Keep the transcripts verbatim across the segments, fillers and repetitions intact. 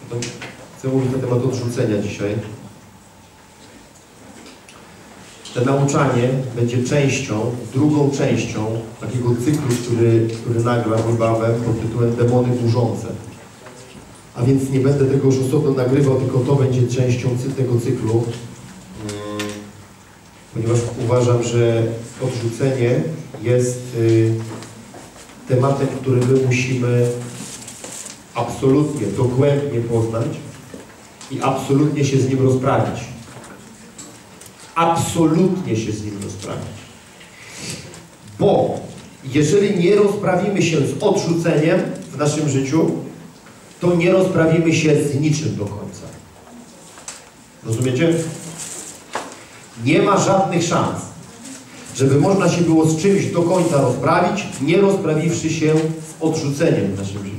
No, chcę mówić na temat odrzucenia dzisiaj. To nauczanie będzie częścią, drugą częścią takiego cyklu, który, który nagram niebawem pod tytułem Demony burzące. A więc nie będę tego już osobno nagrywał, tylko to będzie częścią tego cyklu, ponieważ uważam, że odrzucenie jest y, tematem, który my musimy absolutnie, dogłębnie poznać i absolutnie się z nim rozprawić. Absolutnie się z nim rozprawić. Bo jeżeli nie rozprawimy się z odrzuceniem w naszym życiu, to nie rozprawimy się z niczym do końca. Rozumiecie? Nie ma żadnych szans, żeby można się było z czymś do końca rozprawić, nie rozprawiwszy się z odrzuceniem w naszym życiu.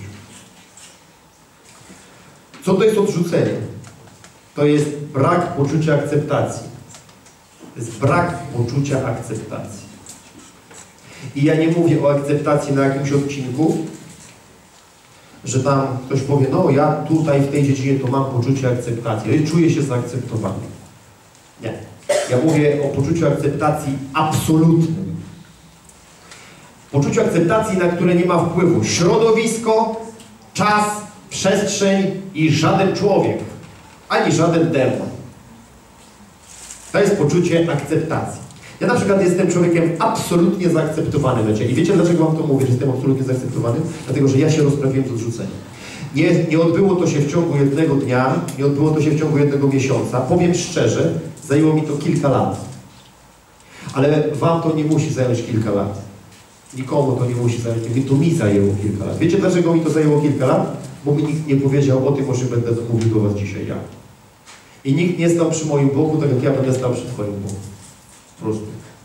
Co to jest odrzucenie? To jest brak poczucia akceptacji. To jest brak poczucia akceptacji. I ja nie mówię o akceptacji na jakimś odcinku, że tam ktoś powie, no ja tutaj w tej dziedzinie to mam poczucie akceptacji, ja czuję się zaakceptowany. Nie. Ja mówię o poczuciu akceptacji absolutnym. Poczuciu akceptacji, na które nie ma wpływu środowisko, czas, przestrzeń i żaden człowiek, ani żaden demon. To jest poczucie akceptacji. Ja na przykład jestem człowiekiem absolutnie zaakceptowanym. Wiecie? I wiecie, dlaczego wam to mówię, że jestem absolutnie zaakceptowany? Dlatego, że ja się rozprawiłem z odrzuceniem. Nie, nie odbyło to się w ciągu jednego dnia, nie odbyło to się w ciągu jednego miesiąca. Powiem szczerze, zajęło mi to kilka lat. Ale wam to nie musi zająć kilka lat. Nikomu to nie musi zająć. To mi zajęło kilka lat. Wiecie, dlaczego mi to zajęło kilka lat? Bo mi nikt nie powiedział o tym, o czym będę mówił do was dzisiaj ja. I nikt nie stał przy moim boku, tak jak ja będę stał przy twoim boku. Po prostu.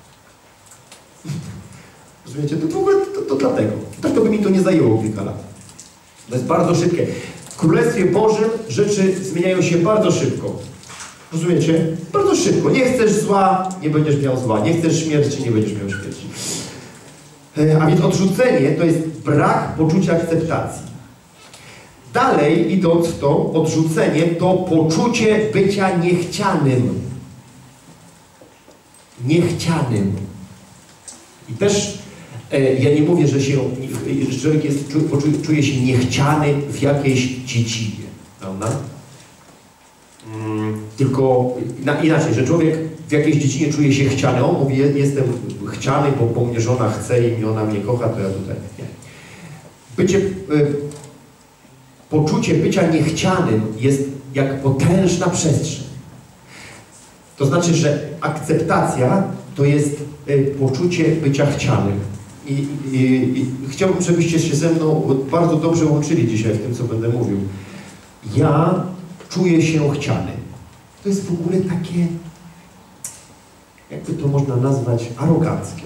Rozumiecie? To, w ogóle, to, to dlatego. Tak to by mi to nie zajęło kilka lat. To jest bardzo szybkie. W Królestwie Bożym rzeczy zmieniają się bardzo szybko. Rozumiecie? Bardzo szybko. Nie chcesz zła, nie będziesz miał zła. Nie chcesz śmierci, nie będziesz miał śmierci. A więc odrzucenie to jest brak poczucia akceptacji. Dalej, idąc w to, odrzucenie to poczucie bycia niechcianym. Niechcianym. I też e, ja nie mówię, że, się, że człowiek jest, czuje, czuje się niechciany w jakiejś dziedzinie. Prawda? Mm, tylko na, inaczej, że człowiek w jakiejś dziedzinie czuje się chciany. On mówi, jestem chciany, bo, bo mnie żona chce i ona mnie kocha, to ja tutaj nie. Bycie... E, Poczucie bycia niechcianym jest jak potężna przestrzeń. To znaczy, że akceptacja to jest y, poczucie bycia chcianym. I, i, i chciałbym, żebyście się ze mną bardzo dobrze łączyli dzisiaj w tym, co będę mówił. Ja czuję się chciany. To jest w ogóle takie, jakby to można nazwać, aroganckie.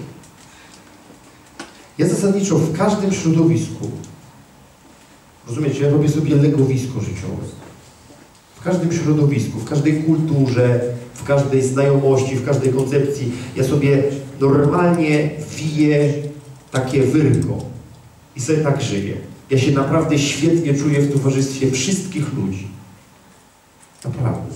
Ja zasadniczo w każdym środowisku, rozumiecie, ja robię sobie legowisko życiowe. W każdym środowisku, w każdej kulturze, w każdej znajomości, w każdej koncepcji ja sobie normalnie wiję takie wyrko i sobie tak żyję. Ja się naprawdę świetnie czuję w towarzystwie wszystkich ludzi. Naprawdę.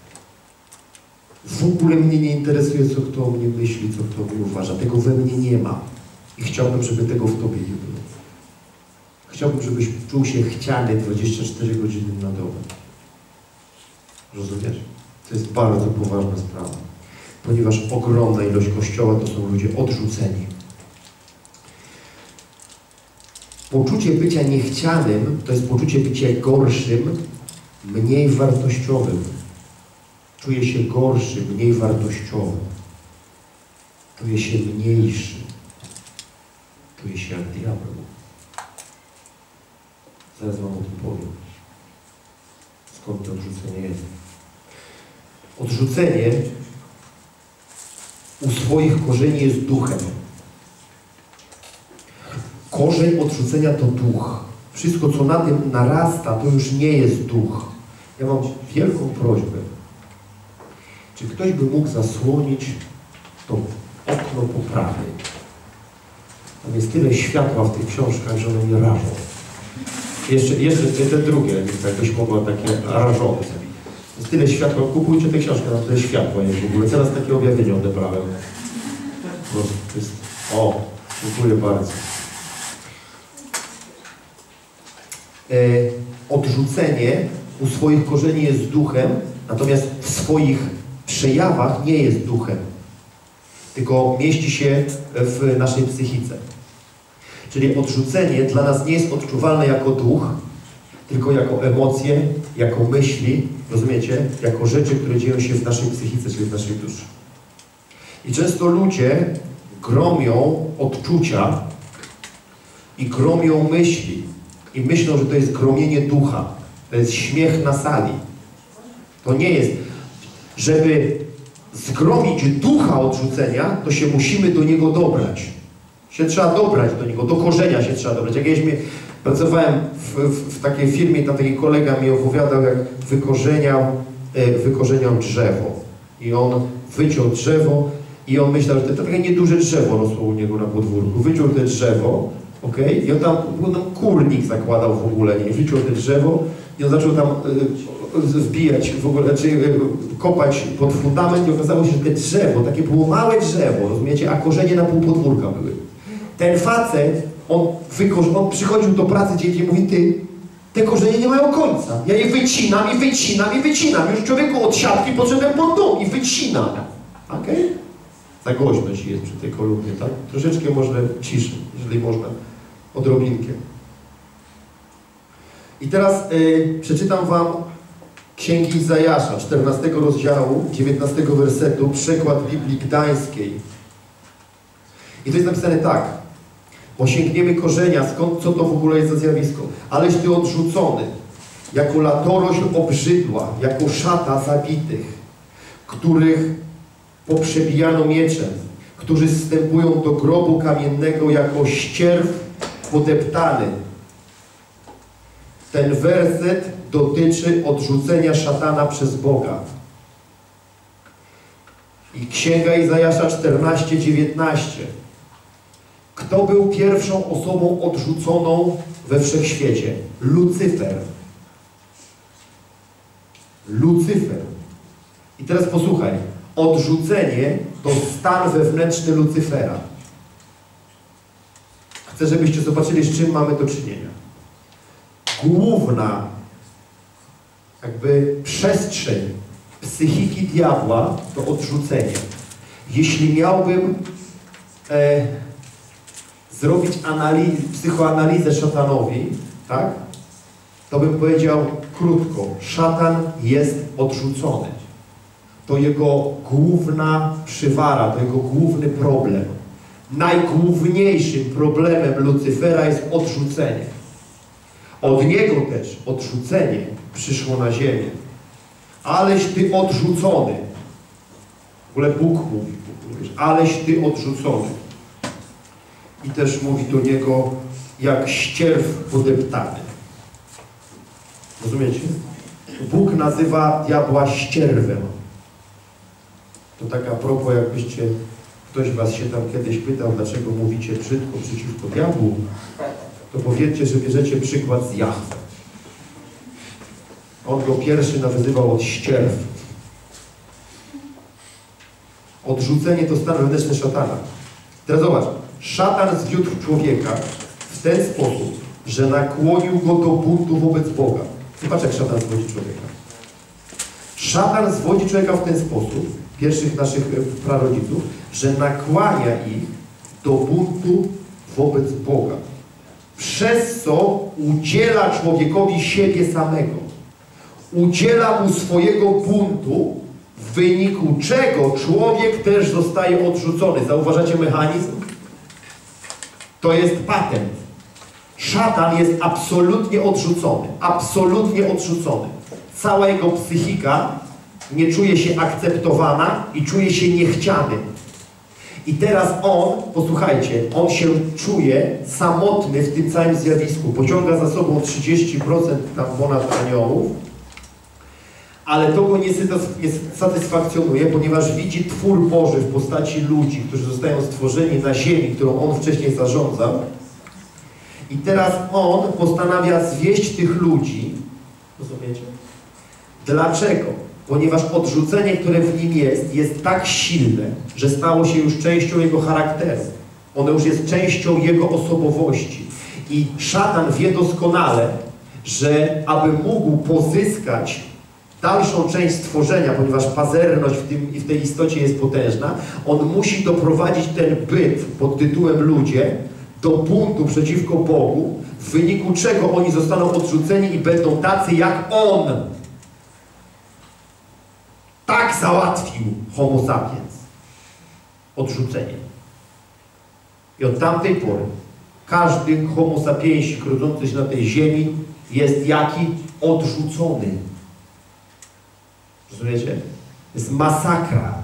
W ogóle mnie nie interesuje, co kto o mnie myśli, co kto o mnie uważa. Tego we mnie nie ma. I chciałbym, żeby tego w tobie nie było. Chciałbym, żebyś czuł się chciany dwadzieścia cztery godziny na dobę. Rozumiesz? To jest bardzo poważna sprawa. Ponieważ ogromna ilość Kościoła to są ludzie odrzuceni. Poczucie bycia niechcianym to jest poczucie bycia gorszym, mniej wartościowym. Czuję się gorszy, mniej wartościowy. Czuję się mniejszy. Czuję się jak diabeł. Zaraz wam o tym powiem. Skąd to odrzucenie jest? Odrzucenie u swoich korzeni jest duchem. Korzeń odrzucenia to duch. Wszystko, co na tym narasta, to już nie jest duch. Ja mam wielką prośbę. Czy ktoś by mógł zasłonić to okno po prawej? Tam jest tyle światła w tych książkach, że one nie rażą. Jeszcze, jeszcze te drugie, jakbyś mogła takie rażące. Jest tyle światła, kupujcie tę książkę na tyle światła, nie w ogóle. Teraz takie objawienie odebrałem. To jest, o, dziękuję bardzo. E, odrzucenie u swoich korzeni jest duchem, natomiast w swoich przejawach nie jest duchem, tylko mieści się w naszej psychice. Czyli odrzucenie dla nas nie jest odczuwalne jako duch, tylko jako emocje, jako myśli, rozumiecie? Jako rzeczy, które dzieją się w naszej psychice, czyli w naszej duszy. I często ludzie gromią odczucia i gromią myśli. I myślą, że to jest gromienie ducha. To jest śmiech na sali. To nie jest. Żeby zgromić ducha odrzucenia, to się musimy do niego dobrać. Się trzeba dobrać do niego, do korzenia się trzeba dobrać. Jak ja pracowałem w, w, w takiej firmie, tam taki kolega mi opowiadał, jak wykorzeniał, e, wykorzeniał drzewo. I on wyciął drzewo i on myślał, że to, to takie nieduże drzewo rosło u niego na podwórku. Wyciął te drzewo, okej, okay? I on tam, on tam kurnik zakładał w ogóle, nie? Wyciął te drzewo i on zaczął tam e, wbijać w ogóle, czy e, kopać pod fundament i okazało się, że te drzewo, takie było małe drzewo, rozumiecie, a korzenie na pół podwórka były. Ten facet, on, on przychodził do pracy dzień i mówi, ty, te korzenie nie mają końca. Ja je wycinam i wycinam i wycinam. Już człowieku od siatki poszedłem pod dom i wycinam. Okej? Okay? Za głośno ci jest przy tej kolumnie, tak? Troszeczkę może ciszy, jeżeli można. Odrobinkę. I teraz y, przeczytam wam Księgi Izajasza, czternastego rozdziału, dziewiętnastego wersetu, przekład Biblii Gdańskiej. I to jest napisane tak. Osiągniemy korzenia, skąd, co to w ogóle jest za zjawisko. Aleś ty odrzucony, jako latorośl obrzydła, jako szata zabitych, których poprzebijano mieczem, którzy zstępują do grobu kamiennego jako ścierw podeptany. Ten werset dotyczy odrzucenia szatana przez Boga. I Księga Izajasza czternaście, dziewiętnaście. Kto był pierwszą osobą odrzuconą we wszechświecie? Lucyfer. Lucyfer. I teraz posłuchaj. Odrzucenie to stan wewnętrzny Lucyfera. Chcę, żebyście zobaczyli, z czym mamy do czynienia. Główna jakby przestrzeń psychiki diabła to odrzucenie. Jeśli miałbym e, zrobić analiz, psychoanalizę szatanowi, tak, to bym powiedział krótko, szatan jest odrzucony. To jego główna przywara, to jego główny problem. Najgłówniejszym problemem Lucyfera jest odrzucenie. Od niego też odrzucenie przyszło na ziemię. Aleś ty odrzucony. W ogóle Bóg mówi, aleś ty odrzucony. I też mówi do niego jak ścierw podeptany. Rozumiecie? Bóg nazywa diabła ścierwem. To tak a propos, jakbyście, ktoś was się tam kiedyś pytał, dlaczego mówicie brzydko przeciwko diabłu, to powiedzcie, że bierzecie przykład z Jahwe. On go pierwszy nazywał od ścierw. Odrzucenie to stan wewnętrzny szatana. Teraz zobacz, szatan zwiódł człowieka w ten sposób, że nakłonił go do buntu wobec Boga. Zobacz, jak szatan zwodzi człowieka. Szatan zwodzi człowieka w ten sposób, pierwszych naszych prarodziców, że nakłania ich do buntu wobec Boga. Przez co udziela człowiekowi siebie samego. Udziela mu swojego buntu, w wyniku czego człowiek też zostaje odrzucony. Zauważacie mechanizm? To jest patent. Szatan jest absolutnie odrzucony. Absolutnie odrzucony. Cała jego psychika nie czuje się akceptowana i czuje się niechciany. I teraz on, posłuchajcie, on się czuje samotny w tym całym zjawisku. Pociąga za sobą trzydzieści procent tam ponad aniołów, ale to go nie satysfakcjonuje, ponieważ widzi twór Boży w postaci ludzi, którzy zostają stworzeni na ziemi, którą on wcześniej zarządzał. I teraz on postanawia zwieść tych ludzi. Rozumiecie? Dlaczego? Ponieważ odrzucenie, które w nim jest, jest tak silne, że stało się już częścią jego charakteru. Ono już jest częścią jego osobowości. I szatan wie doskonale, że aby mógł pozyskać dalszą część stworzenia, ponieważ pazerność w, tym, w tej istocie jest potężna, on musi doprowadzić ten byt pod tytułem ludzie do buntu przeciwko Bogu, w wyniku czego oni zostaną odrzuceni i będą tacy jak on. Tak załatwił Homo sapiens. Odrzucenie. I od tamtej pory każdy Homo sapiensik rodzący się na tej ziemi jest jaki? Odrzucony. Rozumiecie? Jest masakra.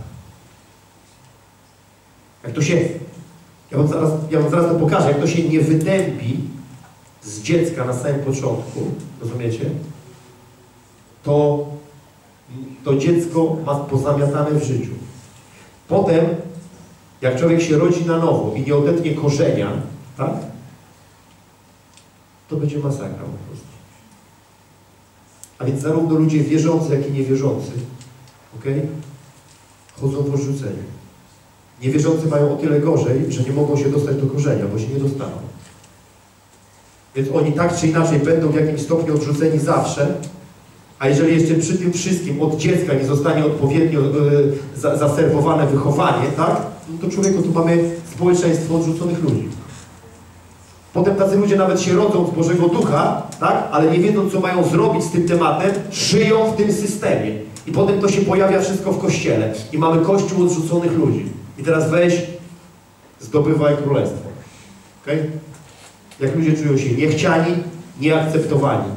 Jak to się... Ja wam, zaraz, ja wam zaraz to pokażę. Jak to się nie wydębi z dziecka na samym początku, rozumiecie? To, to dziecko ma pozamiatane w życiu. Potem, jak człowiek się rodzi na nowo i nie odetnie korzenia, tak? To będzie masakra po prostu. A więc zarówno ludzie wierzący, jak i niewierzący, okay, chodzą w odrzuceniu. Niewierzący mają o tyle gorzej, że nie mogą się dostać do korzenia, bo się nie dostaną. Więc oni tak czy inaczej będą w jakimś stopniu odrzuceni zawsze, a jeżeli jeszcze przy tym wszystkim od dziecka nie zostanie odpowiednio yy, za, zaserwowane wychowanie, tak, no to człowieku, tu mamy społeczeństwo odrzuconych ludzi. Potem tacy ludzie nawet się rodzą z Bożego Ducha, tak, ale nie wiedzą, co mają zrobić z tym tematem, żyją w tym systemie. I potem to się pojawia wszystko w Kościele. I mamy Kościół odrzuconych ludzi. I teraz weź, zdobywaj królestwo. Okay? Jak ludzie czują się niechciani, nieakceptowani.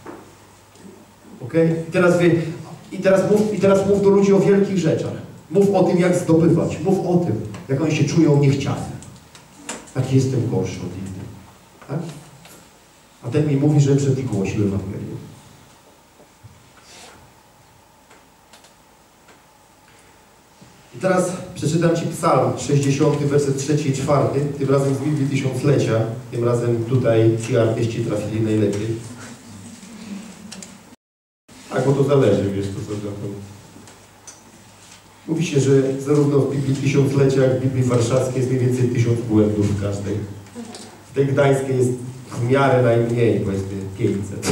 Okay? I teraz, wie, i, teraz mów, I teraz mów do ludzi o wielkich rzeczach. Mów o tym, jak zdobywać. Mów o tym, jak oni się czują niechciani. Taki jestem gorszy od innych. Tak? A ten mi mówi, że przed nim głosił Ewangelię. I teraz przeczytam Ci Psalm sześćdziesiąty, werset trzeci i czwarty, tym razem z Biblii Tysiąclecia, tym razem tutaj ci artyści trafili najlepiej. Tak, bo to zależy, wiesz, to co to. Mówi się, że zarówno w Biblii Tysiąclecia, jak w Biblii Warszawskiej jest mniej więcej tysiąc błędów w każdej. W tej gdańskiej jest w miarę najmniej, powiedzmy pięćset.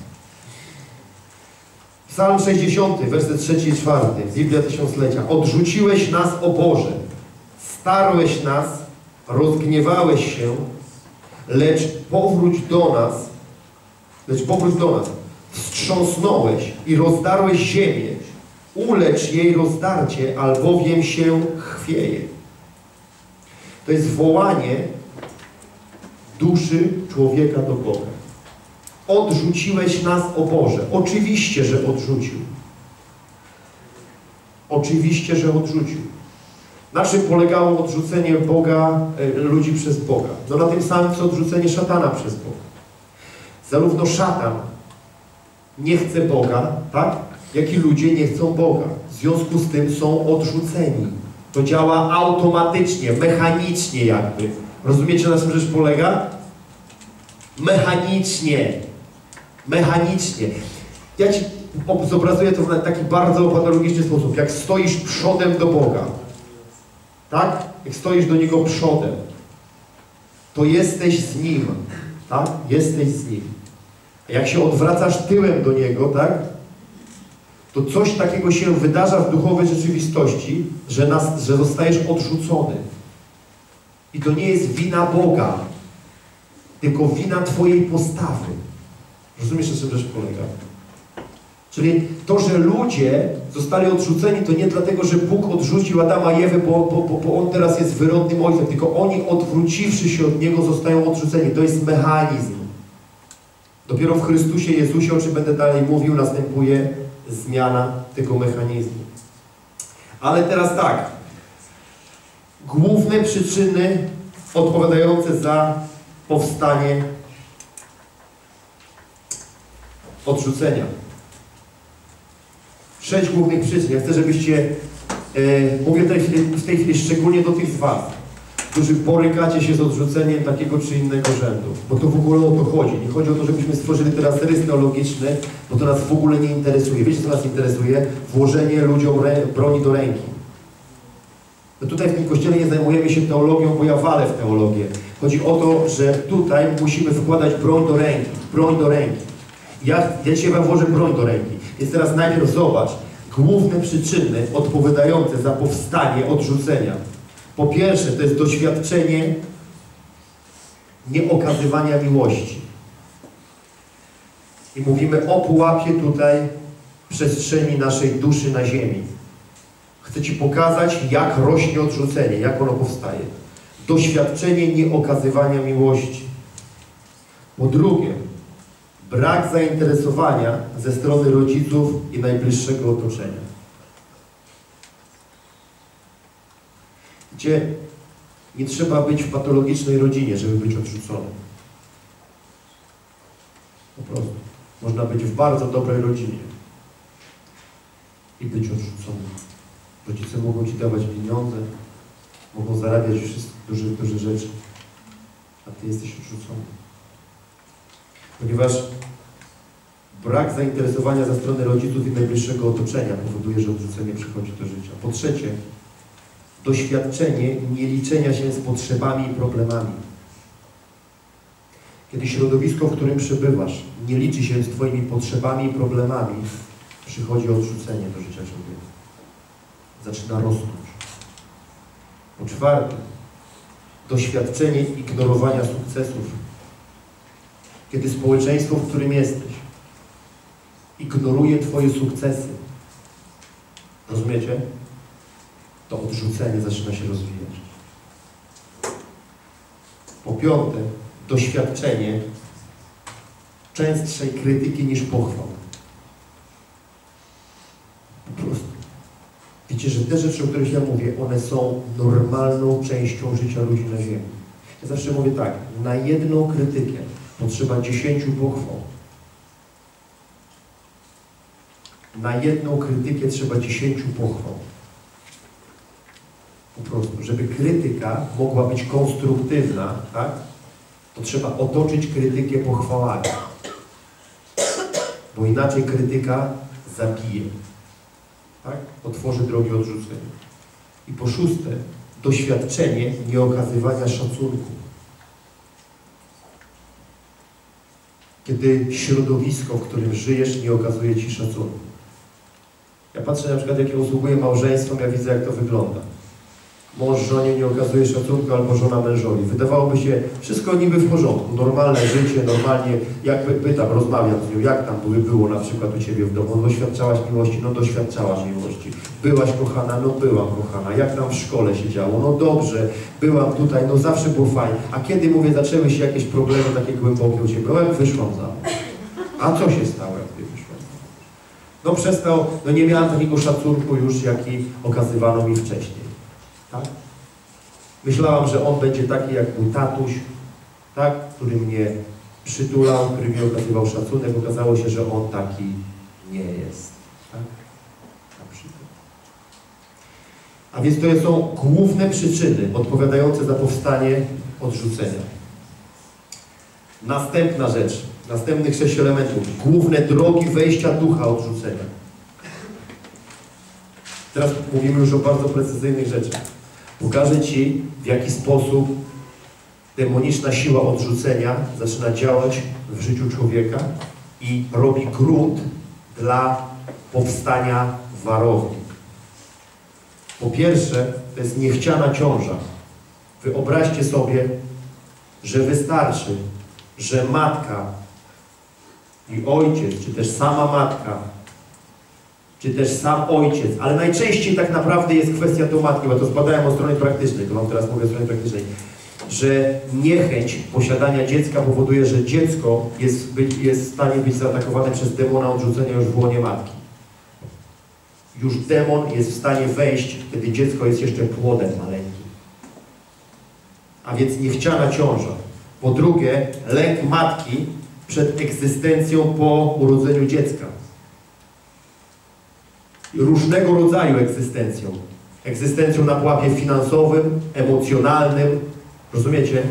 Psalm sześćdziesiąty, werset trzeci i czwarty, Biblia Tysiąclecia. Odrzuciłeś nas, o Boże, starłeś nas, rozgniewałeś się, lecz powróć do nas, lecz powróć do nas, wstrząsnąłeś i rozdarłeś ziemię, ulecz jej rozdarcie, albowiem się chwieje. To jest wołanie duszy człowieka do Boga. Odrzuciłeś nas, o Boże. Oczywiście, że odrzucił. Oczywiście, że odrzucił. Na czym polegało odrzucenie Boga, e, ludzi przez Boga? No na tym samym, co odrzucenie szatana przez Boga. Zarówno szatan nie chce Boga, tak? Jak i ludzie nie chcą Boga. W związku z tym są odrzuceni. To działa automatycznie, mechanicznie jakby. Rozumiecie, na czym rzecz polega? Mechanicznie. Mechanicznie. Ja Ci zobrazuję to w taki bardzo patologiczny sposób. Jak stoisz przodem do Boga, tak? Jak stoisz do Niego przodem, to jesteś z Nim, tak? Jesteś z Nim. A jak się odwracasz tyłem do Niego, tak? To coś takiego się wydarza w duchowej rzeczywistości, że, nas, że zostajesz odrzucony. I to nie jest wina Boga, tylko wina Twojej postawy. Rozumiesz, na czym rzecz polega? Czyli to, że ludzie zostali odrzuceni, to nie dlatego, że Bóg odrzucił Adama i Ewę, bo, bo, bo, bo On teraz jest wyrodnym ojcem, tylko oni, odwróciwszy się od Niego, zostają odrzuceni. To jest mechanizm. Dopiero w Chrystusie Jezusie, o czym będę dalej mówił, następuje zmiana tego mechanizmu. Ale teraz tak. Główne przyczyny odpowiadające za powstanie odrzucenia. Sześć głównych przyczyn. Ja chcę, żebyście, e, mówię w tej, chwili, w tej chwili szczególnie do tych z Was, którzy borykacie się z odrzuceniem takiego czy innego rzędu. Bo to w ogóle o to chodzi. Nie chodzi o to, żebyśmy stworzyli teraz rys teologiczny, bo to nas w ogóle nie interesuje. Wiecie, co nas interesuje? Włożenie ludziom broni do ręki. No tutaj w tym kościele nie zajmujemy się teologią, bo ja walę w teologię. Chodzi o to, że tutaj musimy wkładać broń do ręki. Broń do ręki. Ja, ja dzisiaj wam włożę broń do ręki. Więc teraz najpierw zobacz główne przyczyny odpowiadające za powstanie odrzucenia. Po pierwsze, to jest doświadczenie nieokazywania miłości. I mówimy o pułapie tutaj przestrzeni naszej duszy na ziemi. Chcę Ci pokazać, jak rośnie odrzucenie, jak ono powstaje. Doświadczenie nieokazywania miłości. Po drugie, brak zainteresowania ze strony rodziców i najbliższego otoczenia. Gdzie nie trzeba być w patologicznej rodzinie, żeby być odrzuconym. Po prostu. Można być w bardzo dobrej rodzinie i być odrzuconym. Rodzice mogą Ci dawać pieniądze, mogą zarabiać wszystkie duże, duże rzeczy, a Ty jesteś odrzucony. Ponieważ brak zainteresowania ze strony rodziców i najbliższego otoczenia powoduje, że odrzucenie przychodzi do życia. Po trzecie, doświadczenie nieliczenia się z potrzebami i problemami. Kiedy środowisko, w którym przebywasz, nie liczy się z Twoimi potrzebami i problemami, przychodzi odrzucenie do życia człowieka. Zaczyna rosnąć. Po czwarte, doświadczenie ignorowania sukcesów. Kiedy społeczeństwo, w którym jesteś, ignoruje Twoje sukcesy, rozumiecie? To odrzucenie zaczyna się rozwijać. Po piąte, doświadczenie częstszej krytyki niż pochwał. Po prostu. Wiecie, że te rzeczy, o których ja mówię, one są normalną częścią życia ludzi na ziemi. Ja zawsze mówię tak, na jedną krytykę potrzeba dziesięciu pochwał. Na jedną krytykę trzeba dziesięciu pochwał. Po prostu, żeby krytyka mogła być konstruktywna, tak, to trzeba otoczyć krytykę pochwałami. Bo inaczej krytyka zabije. Tak? Otworzy drogi odrzucenia. I po szóste, doświadczenie nieokazywania szacunku. Kiedy środowisko, w którym żyjesz, nie okazuje Ci szacunku. Ja patrzę na przykład, jak ja usługuję małżeństwom, ja widzę, jak to wygląda. Mąż żonie nie okazuje szacunku, albo żona mężowi. Wydawałoby się, wszystko niby w porządku, normalne życie, normalnie, jak pytam, rozmawiam z nią, jak tam by było na przykład u Ciebie w domu, no doświadczałaś miłości, no doświadczałaś miłości. Byłaś kochana, no byłam kochana. Jak tam w szkole się działo, no dobrze, byłam tutaj, no zawsze było fajnie. A kiedy, mówię, zaczęły się jakieś problemy takie głębokie u Ciebie, no jak wyszłam za mąż. A co się stało, jak Ty wyszłam za mąż? No przestał, no nie miałam takiego szacunku już, jaki okazywano mi wcześniej. Tak? Myślałam, że on będzie taki jak mój tatuś, tak? Który mnie przytulał, który mi okazywał szacunek. Okazało się, że on taki nie jest. Tak? Na przykład. A więc to są główne przyczyny odpowiadające za powstanie odrzucenia. Następna rzecz, następnych sześć elementów. Główne drogi wejścia ducha odrzucenia. Teraz mówimy już o bardzo precyzyjnych rzeczach. Pokażę Ci, w jaki sposób demoniczna siła odrzucenia zaczyna działać w życiu człowieka i robi grunt dla powstania warowni. Po pierwsze, to jest niechciana ciąża. Wyobraźcie sobie, że wystarczy, że matka i ojciec, czy też sama matka, czy też sam ojciec, ale najczęściej tak naprawdę jest kwestia do matki, bo to zbadałem o stronie praktycznej, to Wam teraz mówię o stronie praktycznej, że niechęć posiadania dziecka powoduje, że dziecko jest, być, jest w stanie być zaatakowane przez demona odrzucenia już w łonie matki. Już demon jest w stanie wejść, kiedy dziecko jest jeszcze płodem maleńkim. A więc niechciana ciąża. Po drugie, lęk matki przed egzystencją po urodzeniu dziecka. Różnego rodzaju egzystencją. egzystencją na pułapie finansowym, emocjonalnym. Rozumiecie?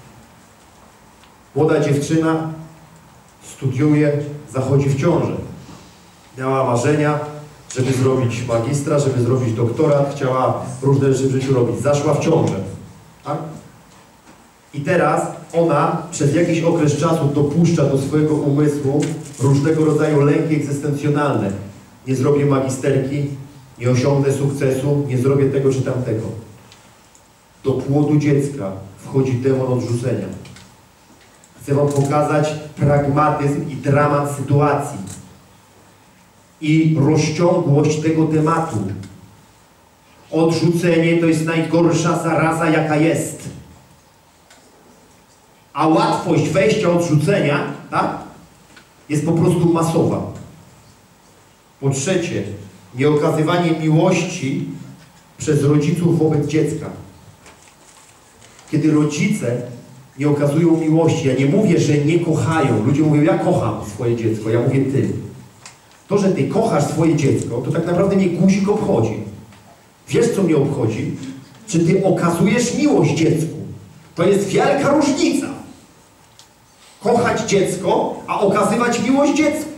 Młoda dziewczyna studiuje, zachodzi w ciążę. Miała marzenia, żeby zrobić magistra, żeby zrobić doktorat, chciała różne rzeczy w życiu robić. Zaszła w ciążę. Tak? I teraz ona przez jakiś okres czasu dopuszcza do swojego umysłu różnego rodzaju lęki egzystencjonalne. Nie zrobię magisterki, nie osiągnę sukcesu, nie zrobię tego czy tamtego. Do płodu dziecka wchodzi demon odrzucenia. Chcę wam pokazać pragmatyzm i dramat sytuacji i rozciągłość tego tematu. Odrzucenie to jest najgorsza zaraza, jaka jest. A łatwość wejścia odrzucenia, tak, jest po prostu masowa. Po trzecie, nieokazywanie miłości przez rodziców wobec dziecka. Kiedy rodzice nie okazują miłości, ja nie mówię, że nie kochają. Ludzie mówią, ja kocham swoje dziecko, ja mówię ty. To, że ty kochasz swoje dziecko, to tak naprawdę mnie guzik obchodzi. Wiesz, co mnie obchodzi? Czy ty okazujesz miłość dziecku? To jest wielka różnica. Kochać dziecko, a okazywać miłość dziecku.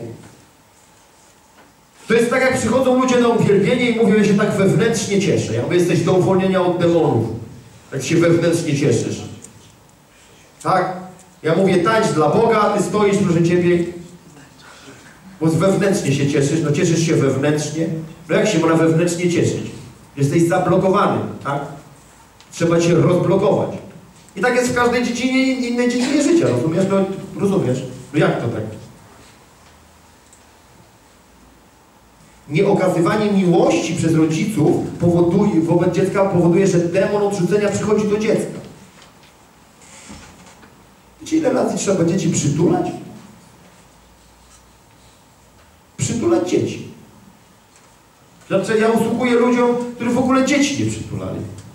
To jest tak, jak przychodzą ludzie na uwielbienie i mówią, że się tak wewnętrznie cieszę. Ja mówię, jesteś do uwolnienia od demonów. Jak się wewnętrznie cieszysz. Tak? Ja mówię, tańcz dla Boga, a ty stoisz, proszę ciebie, bo wewnętrznie się cieszysz. No cieszysz się wewnętrznie. No jak się można wewnętrznie cieszyć? Jesteś zablokowany, tak? Trzeba cię rozblokować. I tak jest w każdej dziedzinie, innej dziedzinie życia, rozumiesz? No, rozumiesz? No jak to tak? Nieokazywanie miłości przez rodziców powoduje, wobec dziecka powoduje, że demon odrzucenia przychodzi do dziecka. Wiecie, ile razy trzeba dzieci przytulać? Przytulać dzieci. Znaczy, ja usługuję ludziom, którzy w ogóle dzieci nie przytulali.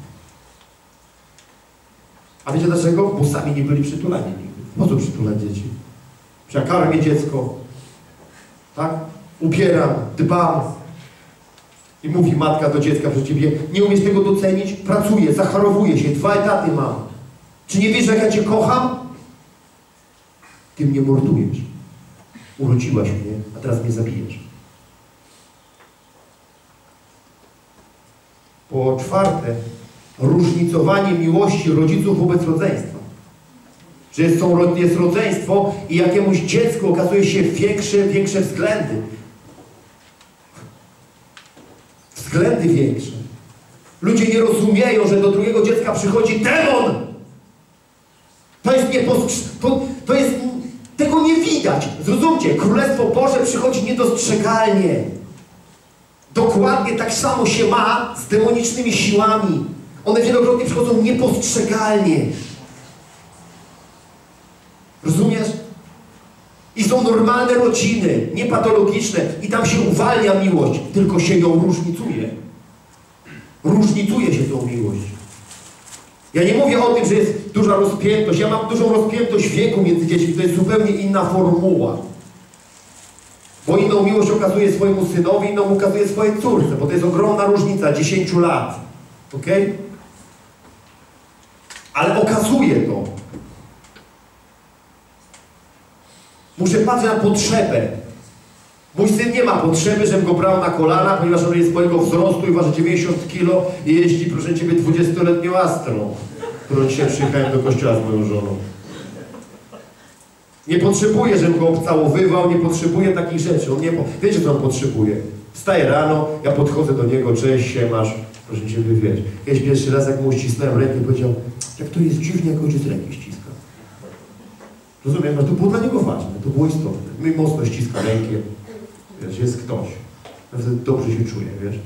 A wiecie dlaczego? Bo sami nie byli przytulani nigdy. Po co przytulać dzieci? Że ja karmię dziecko, tak? Ubieram, dbam. I mówi matka do dziecka przy ciebie, nie umiesz tego docenić? Pracuję, zacharowuję się, dwa etaty mam. Czy nie wiesz, jak ja cię kocham? Ty mnie mordujesz. Urodziłaś mnie, a teraz mnie zabijesz. Po czwarte, różnicowanie miłości rodziców wobec rodzeństwa. Że jest, są, jest rodzeństwo i jakiemuś dziecku okazuje się większe, większe względy. Względy większe. Ludzie nie rozumieją, że do drugiego dziecka przychodzi demon. To jest niepostrzegalne. To, to jest... Tego nie widać. Zrozumcie, Królestwo Boże przychodzi niedostrzegalnie. Dokładnie tak samo się ma z demonicznymi siłami. One wielokrotnie przychodzą niepostrzegalnie. Rozumiesz? I są normalne rodziny, niepatologiczne. I tam się uwalnia miłość, tylko się ją różnicuje. Różnicuje się tą miłość. Ja nie mówię o tym, że jest duża rozpiętość. Ja mam dużą rozpiętość wieku między dziećmi. To jest zupełnie inna formuła. Bo inną miłość okazuje swojemu synowi, inną okazuje swojej córce. Bo to jest ogromna różnica, dziesięciu lat. Ok? Ale okazuje to. Muszę patrzeć na potrzebę. Mój syn nie ma potrzeby, żebym go brał na kolana, ponieważ on jest mojego wzrostu i waży dziewięćdziesiąt kilo i jeździ, proszę ciebie, dwudziestoletnią Astrą, którą dzisiaj przyjechałem do kościoła z moją żoną. Nie potrzebuję, żebym go obcałowywał, nie potrzebuję takich rzeczy. On nie, wiecie, co on potrzebuje? Wstaję rano, ja podchodzę do niego, cześć, siemasz, proszę ciebie, wiesz. Kiedyś pierwszy raz, jak mu ścisnąłem rękę, powiedział, jak to jest dziwnie, jak ojciec rękę ściska. Rozumiem, no to było dla niego ważne, to było istotne. My mocno ściska rękę, wiesz, jest ktoś. Wtedy dobrze się czuje, wiesz.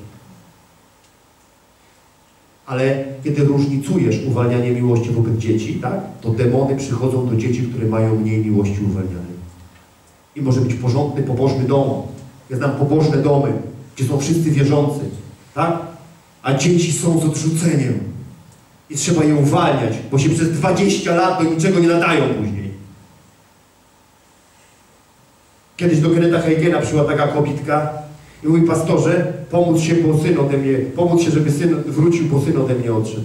Ale kiedy różnicujesz uwalnianie miłości wobec dzieci, tak, to demony przychodzą do dzieci, które mają mniej miłości uwalnianej. I może być porządny, pobożny dom. Ja znam pobożne domy, gdzie są wszyscy wierzący, tak? A dzieci są z odrzuceniem. I trzeba je uwalniać, bo się przez dwadzieścia lat do niczego nie nadają później. Kiedyś do Kennetha Hagina przyszła taka kobitka I mówi, pastorze, pomóc się, bo syn ode mnie, pomóc się, żeby syn wrócił, bo syn ode mnie odszedł.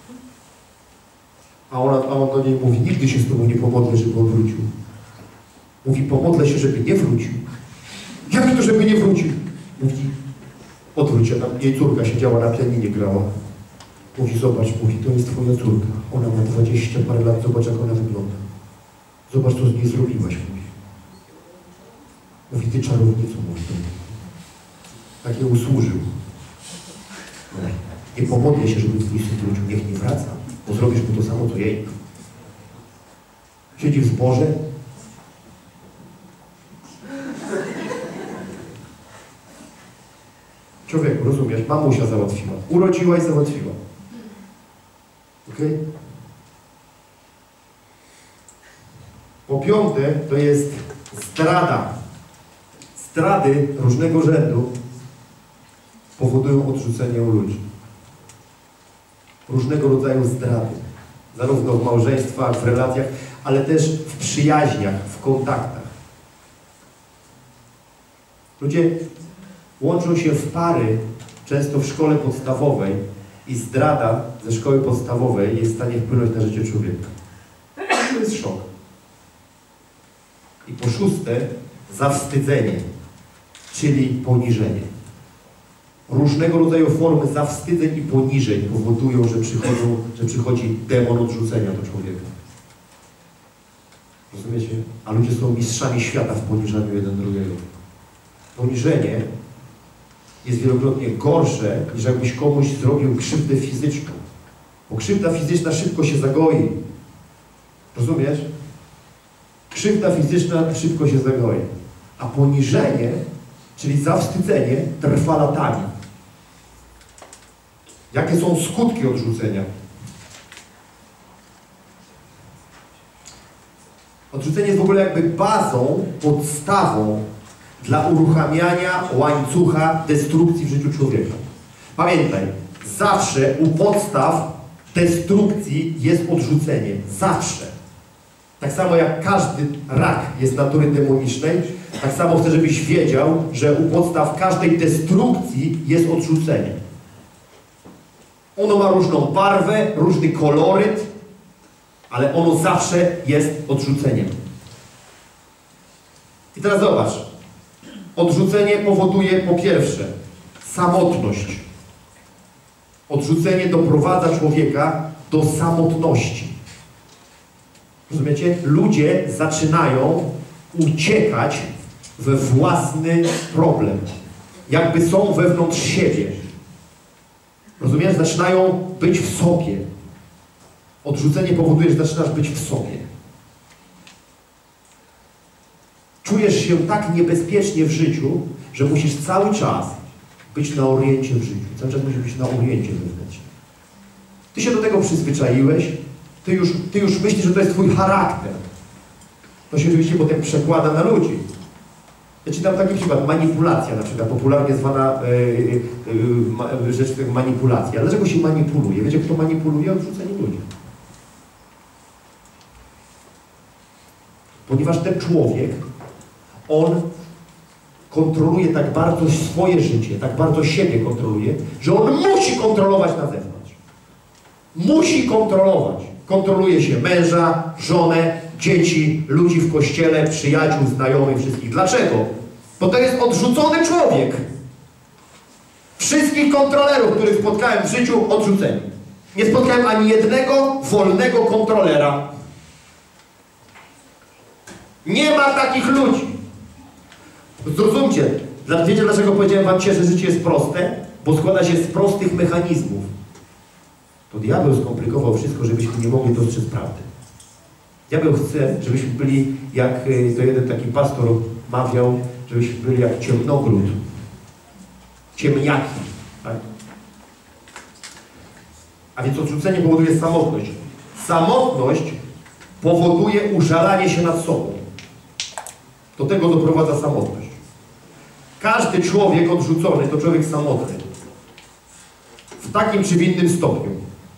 A, ona, a on do niej mówi, nigdy się z tobą nie pomodlę, żeby on wrócił. Mówi, pomodlę się, żeby nie wrócił. Jak to, żeby nie wrócił? Mówi, odwróć się, tam jej córka siedziała na pianinie, grała. Mówi, zobacz, mówi, to jest twoja córka. Ona ma dwadzieścia parę lat, zobacz, jak ona wygląda. Zobacz, co z niej zrobiłaś, mówi. Mówi, ty czarownico, mówi. Tak je usłużył. No, nie pomodlę się, żeby twój syn wrócił, niech nie wraca, bo zrobisz mu to samo, co jej. Siedzi w zborze. Człowieku, rozumiesz, mamusia załatwiła. Urodziła i załatwiła. Okej? Okay? Po piąte, to jest zdrada. Zdrady różnego rzędu powodują odrzucenie u ludzi. Różnego rodzaju zdrady. Zarówno w małżeństwach, w relacjach, ale też w przyjaźniach, w kontaktach. Ludzie łączą się w pary, często w szkole podstawowej, i zdrada ze szkoły podstawowej jest w stanie wpłynąć na życie człowieka. To jest szok. I po szóste, zawstydzenie, czyli poniżenie. Różnego rodzaju formy zawstydzeń i poniżeń powodują, że, przychodzą, że przychodzi demon odrzucenia do człowieka. Rozumiecie? A ludzie są mistrzami świata w poniżaniu jeden drugiego. Poniżenie jest wielokrotnie gorsze, niż jakbyś komuś zrobił krzywdę fizyczną. Bo krzywda fizyczna szybko się zagoi. Rozumiesz? Krzywda fizyczna szybko się zagoi. A poniżenie, czyli zawstydzenie, trwa latami. Jakie są skutki odrzucenia? Odrzucenie jest w ogóle jakby bazą, podstawą dla uruchamiania łańcucha destrukcji w życiu człowieka. Pamiętaj, zawsze u podstaw destrukcji jest odrzucenie. Zawsze. Tak samo jak każdy rak jest natury demonicznej, tak samo chcę, żebyś wiedział, że u podstaw każdej destrukcji jest odrzucenie. Ono ma różną barwę, różny koloryt, ale ono zawsze jest odrzuceniem. I teraz zobacz. Odrzucenie powoduje po pierwsze samotność. Odrzucenie doprowadza człowieka do samotności. Rozumiecie? Ludzie zaczynają uciekać we własny problem. Jakby są wewnątrz siebie. Rozumiesz? Zaczynają być w sobie. Odrzucenie powoduje, że zaczynasz być w sobie. Czujesz się tak niebezpiecznie w życiu, że musisz cały czas być na oriencie w życiu. Cały czas musisz być na oriencie wewnętrznym. Ty się do tego przyzwyczaiłeś, ty już, ty już myślisz, że to jest twój charakter. To się oczywiście potem przekłada na ludzi. Ja ci dam taki przykład, manipulacja na przykład, popularnie zwana yy, yy, yy, rzecz manipulacja. Dlaczego się manipuluje? Wiecie, kto manipuluje? Odrzucenie ludzi. Ponieważ ten człowiek, on kontroluje tak bardzo swoje życie, tak bardzo siebie kontroluje, że on musi kontrolować na zewnątrz. Musi kontrolować. Kontroluje się męża, żonę, dzieci, ludzi w kościele, przyjaciół, znajomych, wszystkich. Dlaczego? Bo to jest odrzucony człowiek. Wszystkich kontrolerów, których spotkałem w życiu, odrzuceni. Nie spotkałem ani jednego wolnego kontrolera. Nie ma takich ludzi. Zrozumcie, wiecie, dlaczego powiedziałem wam dzisiaj, że życie jest proste? Bo składa się z prostych mechanizmów. To diabeł skomplikował wszystko, żebyśmy nie mogli dostrzec prawdy. Diabeł chce, żebyśmy byli, jak to jeden taki pastor mawiał, żebyśmy byli jak ciemnogród. Ciemniaki. Tak? A więc odrzucenie powoduje samotność. Samotność powoduje użalanie się nad sobą. Do tego doprowadza samotność. Każdy człowiek odrzucony to człowiek samotny. W takim czy w innym stopniu.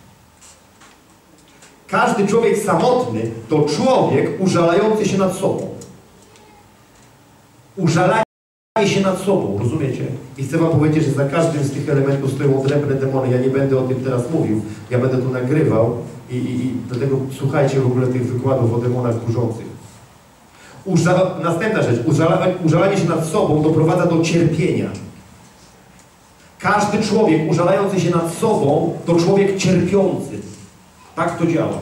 Każdy człowiek samotny to człowiek użalający się nad sobą. Użalanie się nad sobą, rozumiecie? I chcę wam powiedzieć, że za każdym z tych elementów stoją odrębne demony. Ja nie będę o tym teraz mówił, ja będę to nagrywał i, i, i dlatego słuchajcie w ogóle tych wykładów o demonach burzących. Użala, następna rzecz, użala, użalanie się nad sobą doprowadza do cierpienia. Każdy człowiek użalający się nad sobą to człowiek cierpiący. Tak to działa.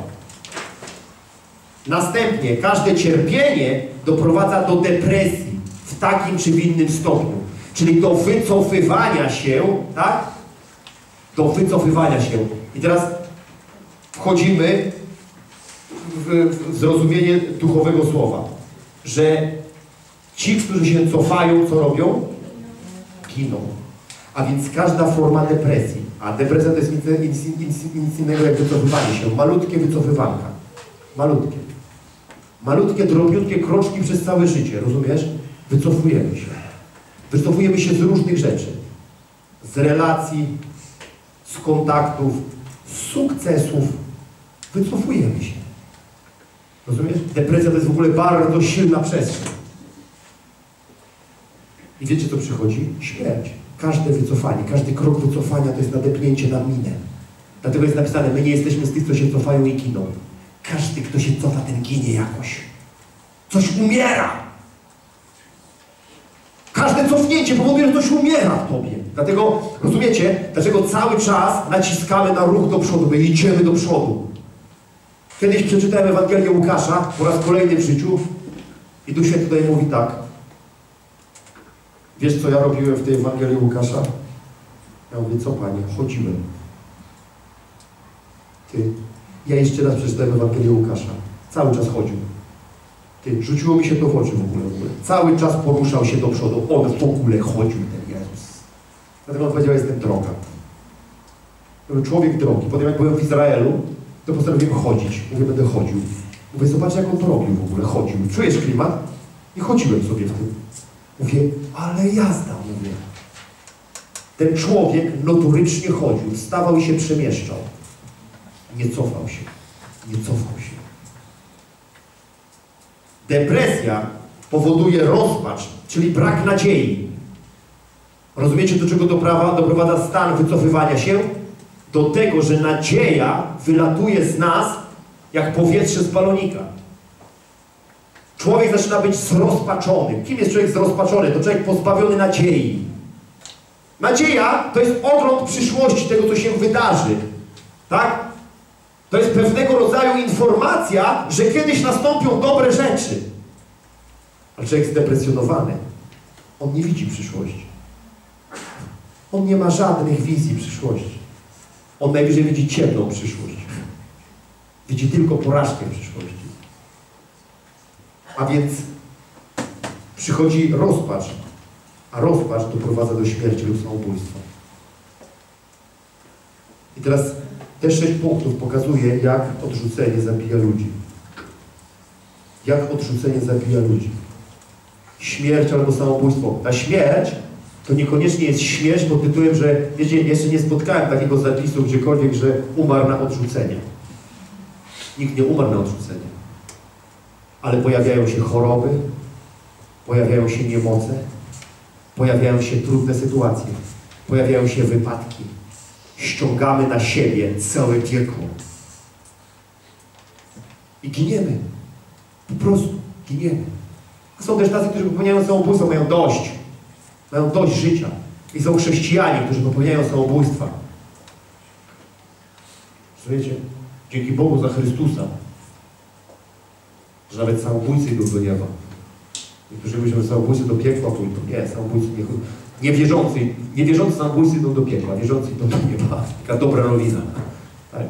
Następnie każde cierpienie doprowadza do depresji w takim czy w innym stopniu. Czyli do wycofywania się, tak? Do wycofywania się. I teraz wchodzimy w, w zrozumienie duchowego słowa, że ci, którzy się cofają, co robią? Giną. A więc każda forma depresji, a depresja to jest nic, nic, nic, nic innego jak wycofywanie się, malutkie wycofywanka. Malutkie. Malutkie, drobniutkie kroczki przez całe życie, rozumiesz? Wycofujemy się. Wycofujemy się z różnych rzeczy. Z relacji, z kontaktów, z sukcesów. Wycofujemy się. Rozumiesz? Depresja to jest w ogóle bardzo silna przestrzeń. I wiecie, co przychodzi? Śmierć. Każde wycofanie, każdy krok wycofania to jest nadepnięcie na minę. Dlatego jest napisane, my nie jesteśmy z tych, co się cofają i giną. Każdy, kto się cofa, ten ginie jakoś. Coś umiera. Każde cofnięcie powoduje, że coś umiera w tobie. Dlatego, rozumiecie, dlaczego cały czas naciskamy na ruch do przodu, my idziemy do przodu. Kiedyś przeczytałem Ewangelię Łukasza po raz kolejny w życiu i Duch Święty tutaj mówi tak. Wiesz, co ja robiłem w tej Ewangelii Łukasza? Ja mówię, co Panie? Chodziłem. Ty, ja jeszcze raz przeczytałem Ewangelię Łukasza. Cały czas chodził. Ty, rzuciło mi się to w oczy w ogóle, w ogóle. Cały czas poruszał się do przodu. On w ogóle chodził, ten Jezus. Dlatego on powiedział, jestem droga. Byłem człowiek drogi. Potem jak byłem w Izraelu, to postanowiłem chodzić. Mówię, będę chodził. Mówię, zobacz, jak on to robił w ogóle. Chodził. Czujesz klimat? I chodziłem sobie w tym. Mówię, ale jazda, mówię. Ten człowiek notorycznie chodził, wstawał i się przemieszczał. Nie cofał się. Nie cofał się. Depresja powoduje rozpacz, czyli brak nadziei. Rozumiecie, do czego doprowadza, doprowadza stan wycofywania się? Do tego, że nadzieja wylatuje z nas jak powietrze z balonika. Człowiek zaczyna być zrozpaczony. Kim jest człowiek zrozpaczony? To człowiek pozbawiony nadziei. Nadzieja to jest ogląd przyszłości, tego, co się wydarzy. Tak? To jest pewnego rodzaju informacja, że kiedyś nastąpią dobre rzeczy. Ale człowiek zdepresjonowany, on nie widzi przyszłości. On nie ma żadnych wizji przyszłości. On najwyżej widzi ciemną przyszłość. Widzi tylko porażkę przyszłości. A więc przychodzi rozpacz, a rozpacz doprowadza do śmierci lub samobójstwa. I teraz te sześć punktów pokazuje, jak odrzucenie zabija ludzi. Jak odrzucenie zabija ludzi. Śmierć albo samobójstwo. Ta śmierć to niekoniecznie jest śmierć pod tytułem, że wiecie, jeszcze nie spotkałem takiego zapisu gdziekolwiek, że umarł na odrzucenie. Nikt nie umarł na odrzucenie. Ale pojawiają się choroby, pojawiają się niemoce, pojawiają się trudne sytuacje, pojawiają się wypadki. Ściągamy na siebie całe piekło. I giniemy. Po prostu giniemy. A są też tacy, którzy popełniają samobójstwo, mają dość. Mają dość życia. I są chrześcijanie, którzy popełniają samobójstwa. Słuchajcie, dzięki Bogu za Chrystusa, że nawet samobójcy idą do nieba. Niektórzy myślą, że samobójcy do piekła pójdą. Nie, samobójcy nie chodzą. Niewierzący, niewierzący samobójcy idą do piekła, wierzący idą do nieba. Taka dobra nowina. Tak.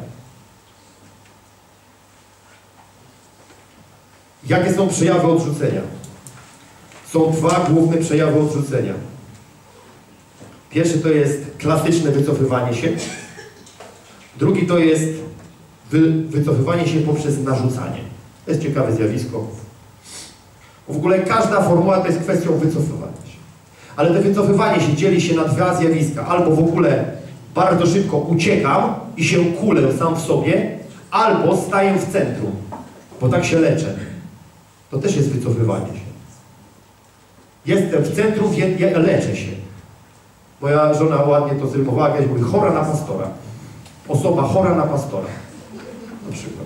Jakie są przejawy odrzucenia? Są dwa główne przejawy odrzucenia. Pierwszy to jest klasyczne wycofywanie się. Drugi to jest wy, wycofywanie się poprzez narzucanie. To jest ciekawe zjawisko. W ogóle każda formuła to jest kwestią wycofywania się. Ale to wycofywanie się dzieli się na dwa zjawiska. Albo w ogóle bardzo szybko uciekam i się kulę sam w sobie, albo staję w centrum, bo tak się leczę. To też jest wycofywanie się. Jestem w centrum, ja leczę się. Moja żona ładnie to zrymowała, kiedyś mówi, chora na pastora. Osoba chora na pastora. Na przykład.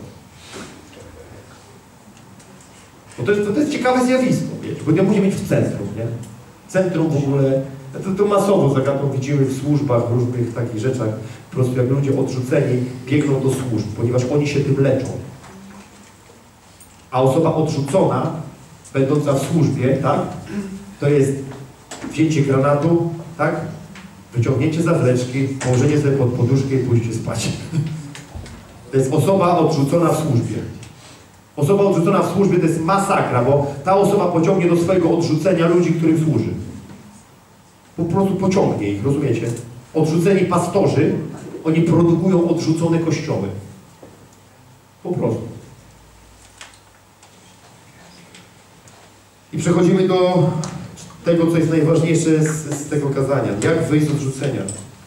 Bo to jest, to jest ciekawe zjawisko, wiecie, bo nie musi mieć w centrum, nie? Centrum w ogóle, to, to masowo zagadką widzimy w służbach, w różnych takich rzeczach, po prostu jak ludzie odrzuceni biegną do służb, ponieważ oni się tym leczą. A osoba odrzucona, będąca w służbie, tak, to jest wzięcie granatu, tak, wyciągnięcie zawleczki, położenie sobie pod poduszkę i pójście spać. To jest osoba odrzucona w służbie. Osoba odrzucona w służbie to jest masakra, bo ta osoba pociągnie do swojego odrzucenia ludzi, którym służy. Po prostu pociągnie ich, rozumiecie? Odrzuceni pastorzy, oni produkują odrzucone kościoły. Po prostu. I przechodzimy do tego, co jest najważniejsze z, z tego kazania. Jak wyjść z odrzucenia?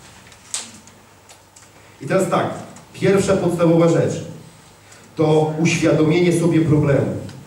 I teraz tak, pierwsza podstawowa rzecz to uświadomienie sobie problemu.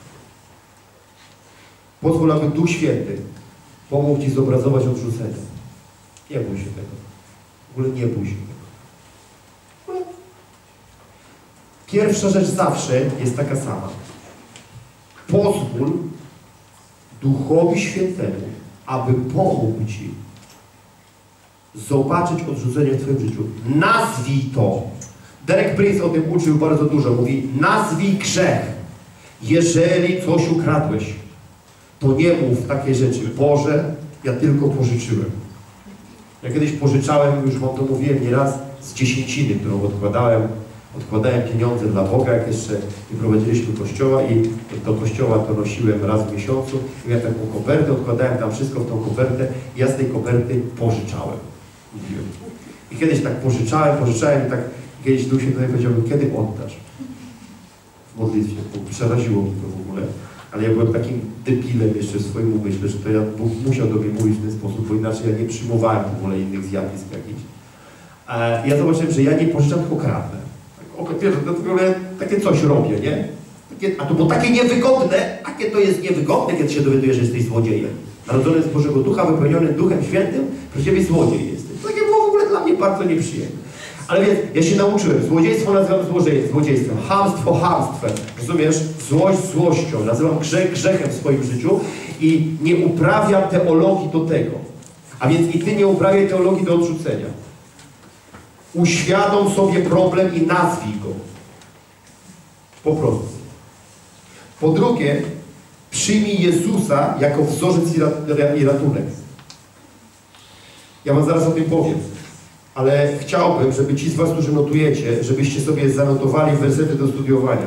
Pozwól, aby Duch Święty pomógł Ci zobrazować odrzucenie. Nie bój się tego. W ogóle nie bój się tego. Pierwsza rzecz zawsze jest taka sama. Pozwól Duchowi Świętemu, aby pomógł Ci zobaczyć odrzucenie w Twoim życiu. Nazwij to. Derek Prince o tym uczył bardzo dużo. Mówi, nazwij grzech. Jeżeli coś ukradłeś, to nie mów takie rzeczy. Boże, ja tylko pożyczyłem. Ja kiedyś pożyczałem, już Wam to mówiłem nieraz, z dziesięciny, którą odkładałem. Odkładałem pieniądze dla Boga, jak jeszcze nie prowadziliśmy kościoła i do kościoła to nosiłem raz w miesiącu. I miałem taką kopertę, odkładałem tam wszystko w tą kopertę i ja z tej koperty pożyczałem. Mówiłem. I kiedyś tak pożyczałem, pożyczałem i tak kiedyś Duch Święty powiedział, kiedy oddasz? W modlitwie, bo przeraziło mnie to w ogóle. Ale ja byłem takim debilem jeszcze w swoim umyśle, że to ja Bóg musiał do mnie mówić w ten sposób, bo inaczej ja nie przyjmowałem w ogóle innych zjawisk jakichś. I ja zobaczyłem, że ja nie pożyczam, tylko kradnę. Wiesz, to w ogóle takie coś robię, nie? Takie, a to było takie niewygodne, jakie to jest niewygodne, kiedy się dowiadujesz, że jesteś złodziejem. Narodzony z Bożego Ducha, wypełniony Duchem Świętym, że ciebie złodziej jesteś. To takie było w ogóle dla mnie bardzo nieprzyjemne. Ale więc, ja się nauczyłem, złodziejstwo nazywam złodziejstwem, chamstwo chamstwem, rozumiesz? Złość złością, nazywam grzech grzechem w swoim życiu i nie uprawiam teologii do tego. A więc i Ty nie uprawiaj teologii do odrzucenia. Uświadom sobie problem i nazwij go. Po prostu. Po drugie, przyjmij Jezusa jako wzorzec i ratunek. Ja Wam zaraz o tym powiem. Ale chciałbym, żeby ci z Was, którzy notujecie, żebyście sobie zanotowali wersety do studiowania.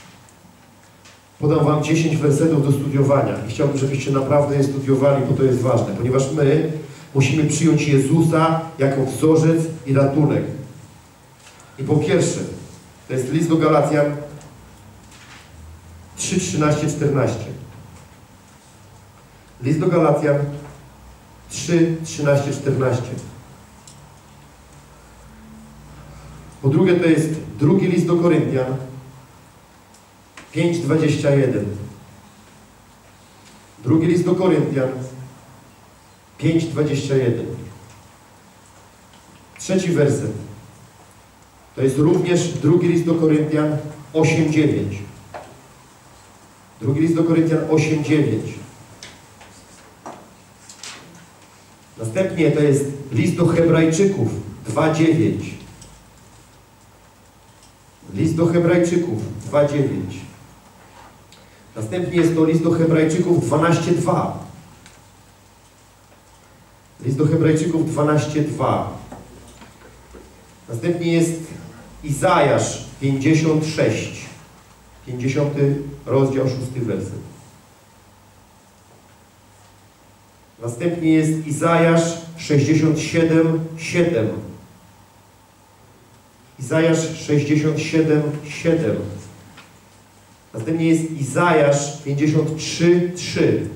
Podam Wam dziesięć wersetów do studiowania i chciałbym, żebyście naprawdę je studiowali, bo to jest ważne, ponieważ my musimy przyjąć Jezusa jako wzorzec i ratunek. I po pierwsze, to jest list do Galacjan trzy, trzynaście, czternaście. List do Galacjan trzy, trzynaście, czternaście. Po drugie, to jest drugi list do Koryntian pięć, dwadzieścia jeden. Drugi list do Koryntian pięć, dwadzieścia jeden. Trzeci werset. To jest również drugi list do Koryntian osiem, dziewięć. Drugi list do Koryntian osiem, dziewięć. Następnie to jest list do Hebrajczyków dwa, dziewięć. List do Hebrajczyków dwa, dziewięć. Następnie jest to list do Hebrajczyków dwanaście, dwa. List do Hebrajczyków dwanaście, dwa. Następnie jest Izajasz pięćdziesiąt sześć. pięćdziesiąty rozdział, szósty werset. Następnie jest Izajasz sześćdziesiąt siedem, siedem. Izajasz sześćdziesiąt siedem, siedem. Następnie jest Izajasz pięćdziesiąt trzy, trzy.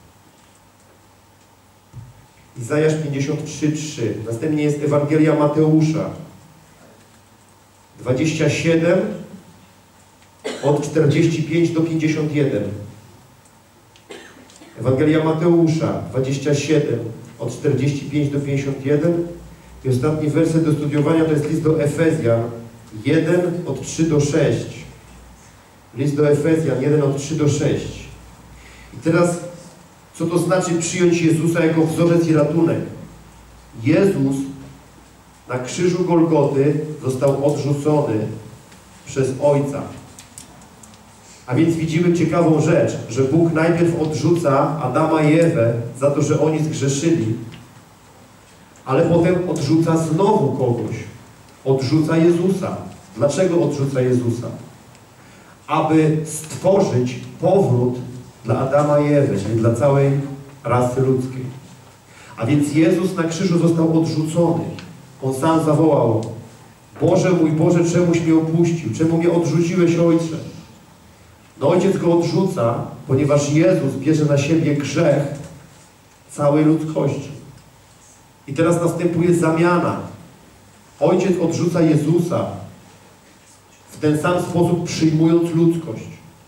Izajasz pięćdziesiąt trzy, trzy. Następnie jest Ewangelia Mateusza dwadzieścia siedem, od czterdziestu pięciu do pięćdziesięciu jeden. Ewangelia Mateusza dwadzieścia siedem, od czterdzieści pięć do pięćdziesiąt jeden. I ostatni werset do studiowania to jest list do Efezjan jeden, od trzy do sześciu. List do Efezjan jeden, od trzy do sześciu. I teraz, co to znaczy przyjąć Jezusa jako wzorzec i ratunek? Jezus na krzyżu Golgoty został odrzucony przez Ojca. A więc widzimy ciekawą rzecz, że Bóg najpierw odrzuca Adama i Ewę za to, że oni zgrzeszyli, ale potem odrzuca znowu kogoś. Odrzuca Jezusa. Dlaczego odrzuca Jezusa? Aby stworzyć powrót dla Adama i Ewy, czyli dla całej rasy ludzkiej. A więc Jezus na krzyżu został odrzucony. On sam zawołał: Boże mój Boże, czemuś mnie opuścił? Czemu mnie odrzuciłeś, Ojcze? No Ojciec go odrzuca, ponieważ Jezus bierze na siebie grzech całej ludzkości. I teraz następuje zamiana. Ojciec odrzuca Jezusa w ten sam sposób, przyjmując ludzkość.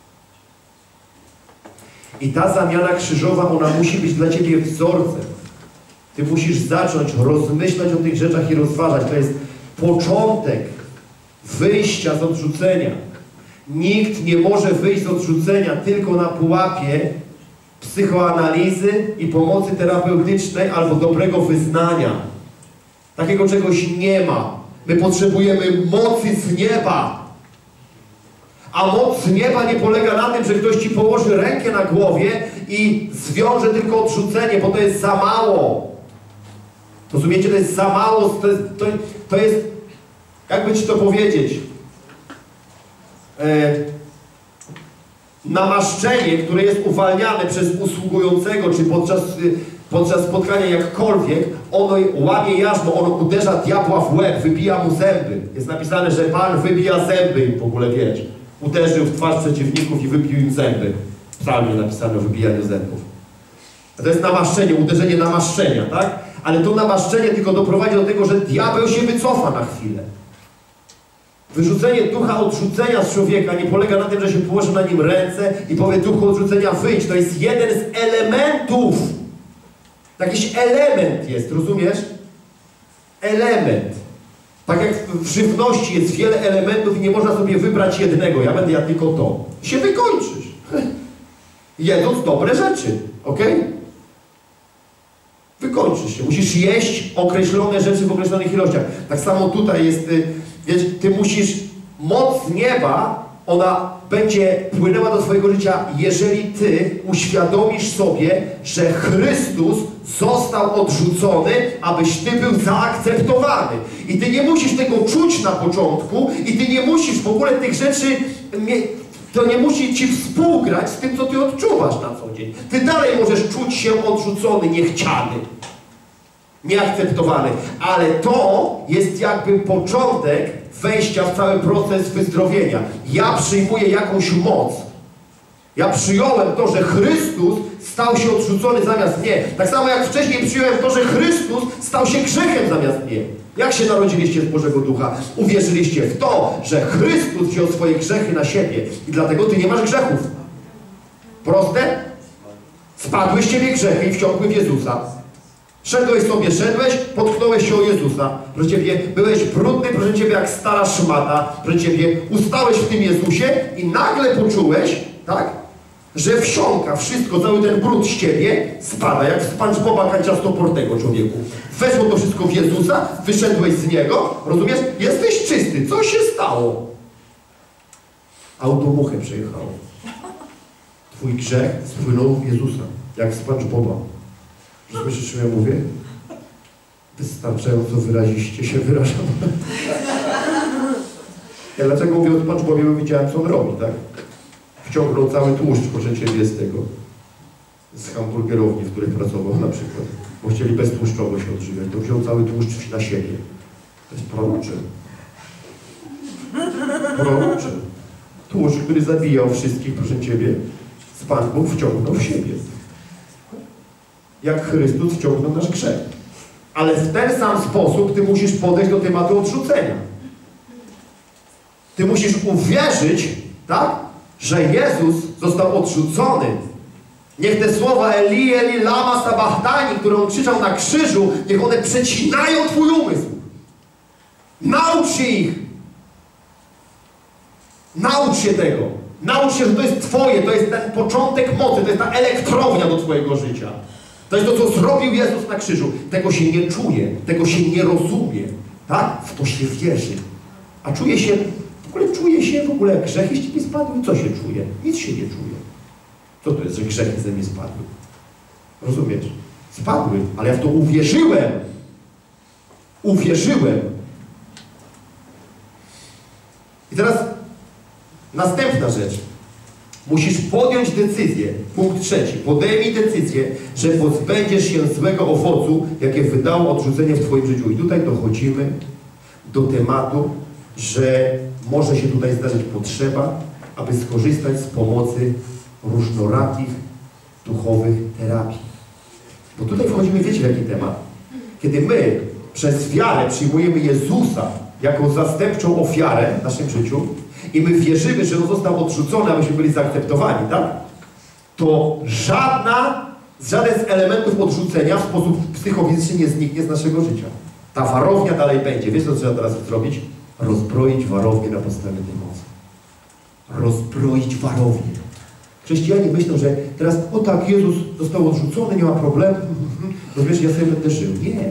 I ta zamiana krzyżowa, ona musi być dla Ciebie wzorcem. Ty musisz zacząć rozmyślać o tych rzeczach i rozważać. To jest początek wyjścia z odrzucenia. Nikt nie może wyjść z odrzucenia tylko na pułapie psychoanalizy i pomocy terapeutycznej albo dobrego wyznania. Takiego czegoś nie ma. My potrzebujemy mocy z nieba. A moc z nieba nie polega na tym, że ktoś Ci położy rękę na głowie i zwiąże tylko odrzucenie, bo to jest za mało. Rozumiecie? To jest za mało. To jest, to, to jest jakby Ci to powiedzieć, e, namaszczenie, które jest uwalniane przez usługującego, czy podczas, podczas spotkania jakkolwiek, ono łamie jarzmo, ono uderza diabła w łeb, wybija mu zęby. Jest napisane, że Pan wybija zęby i w ogóle wiesz. Uderzył w twarz przeciwników i wybił im zęby. W psalmie napisane o wybijaniu zębów. A to jest namaszczenie, uderzenie namaszczenia, tak? Ale to namaszczenie tylko doprowadzi do tego, że diabeł się wycofa na chwilę. Wyrzucenie ducha odrzucenia z człowieka nie polega na tym, że się położy na nim ręce i powie: duchu odrzucenia, wyjdź. To jest jeden z elementów. Jakiś element jest, rozumiesz? Element. Tak jak w żywności jest wiele elementów i nie można sobie wybrać jednego. Ja będę jadł tylko to. I się wykończysz. Jedząc dobre rzeczy. Ok? Wykończysz się. Musisz jeść określone rzeczy w określonych ilościach. Tak samo tutaj jest, wiesz, ty musisz, moc nieba, ona będzie płynęła do twojego życia, jeżeli ty uświadomisz sobie, że Chrystus został odrzucony, abyś ty był zaakceptowany. I ty nie musisz tego czuć na początku i ty nie musisz w ogóle tych rzeczy, to nie musi ci współgrać z tym, co ty odczuwasz na co dzień. Ty dalej możesz czuć się odrzucony, niechciany, nieakceptowany. Ale to jest jakby początek wejścia w cały proces wyzdrowienia. Ja przyjmuję jakąś moc. Ja przyjąłem to, że Chrystus stał się odrzucony zamiast mnie. Tak samo jak wcześniej przyjąłem to, że Chrystus stał się grzechem zamiast mnie. Jak się narodziliście z Bożego Ducha? Uwierzyliście w to, że Chrystus wziął swoje grzechy na siebie i dlatego ty nie masz grzechów. Proste? Spadły z ciebie grzechy i wciągły w Jezusa. Szedłeś sobie, szedłeś, potknąłeś się o Jezusa. Proszę Ciebie, byłeś brudny, proszę Ciebie, jak stara szmata. Proszę Ciebie, ustałeś w tym Jezusie i nagle poczułeś, tak, że wsiąka wszystko, cały ten brud z Ciebie spada, jak z SpongeBoba kanciastoportego, człowieku. Weszło to wszystko w Jezusa, wyszedłeś z Niego, rozumiesz? Jesteś czysty. Co się stało? Automuchę przejechało. Twój grzech spłynął w Jezusa, jak z SpongeBoba. Słyszysz, co ja mówię? Wystarczająco wyraziście się wyrażam. Ja dlaczego mówię o SpongeBobie, bo widziałem, co on robi, tak? Wciągnął cały tłuszcz, proszę Ciebie, z tego, z hamburgerowni, w której pracował na przykład, bo chcieli beztłuszczowo się odżywiać, to wziął cały tłuszcz na siebie. To jest prorocze. Prorocze. Tłuszcz, który zabijał wszystkich, proszę Ciebie, z Pan Bóg wciągnął w siebie. Jak Chrystus wciągnął nasz grzech. Ale w ten sam sposób Ty musisz podejść do tematu odrzucenia. Ty musisz uwierzyć, tak, że Jezus został odrzucony Niech te słowa Eli, Eli, lama sabachthani, które on krzyczał na krzyżu, niech one przecinają twój umysł. Naucz się ich. Naucz się tego. Naucz się, że to jest twoje, to jest ten początek mocy, to jest ta elektrownia do twojego życia. To jest to, co zrobił Jezus na krzyżu. Tego się nie czuje, tego się nie rozumie. Tak? W to się wierzy. A czuje się, w ogóle czuje się, w ogóle jak grzechy z ciebie spadły, co się czuje? Nic się nie czuje. Co to jest, że grzechy ze mnie spadły? Rozumiesz? Spadły, ale ja w to uwierzyłem. Uwierzyłem. I teraz następna rzecz. Musisz podjąć decyzję. Punkt trzeci. Podejmij decyzję, że pozbędziesz się złego owocu, jakie wydało odrzucenie w twoim życiu. I tutaj dochodzimy do tematu, że może się tutaj zdarzyć potrzeba, aby skorzystać z pomocy różnorakich duchowych terapii. Bo tutaj wchodzimy, wiecie w jaki temat? Kiedy my przez wiarę przyjmujemy Jezusa jako zastępczą ofiarę w naszym życiu i my wierzymy, że On został odrzucony, abyśmy byli zaakceptowani, tak? To żadna, żaden z elementów odrzucenia w sposób psychofizyczny nie zniknie z naszego życia. Ta warownia dalej będzie. Wiesz, co trzeba teraz zrobić? Rozbroić warownię na podstawie tej mocy. Rozbroić warownię. Chrześcijanie myślą, że teraz, o tak, Jezus został odrzucony, nie ma problemu. Rozumiesz, ja sobie będę żył. Nie.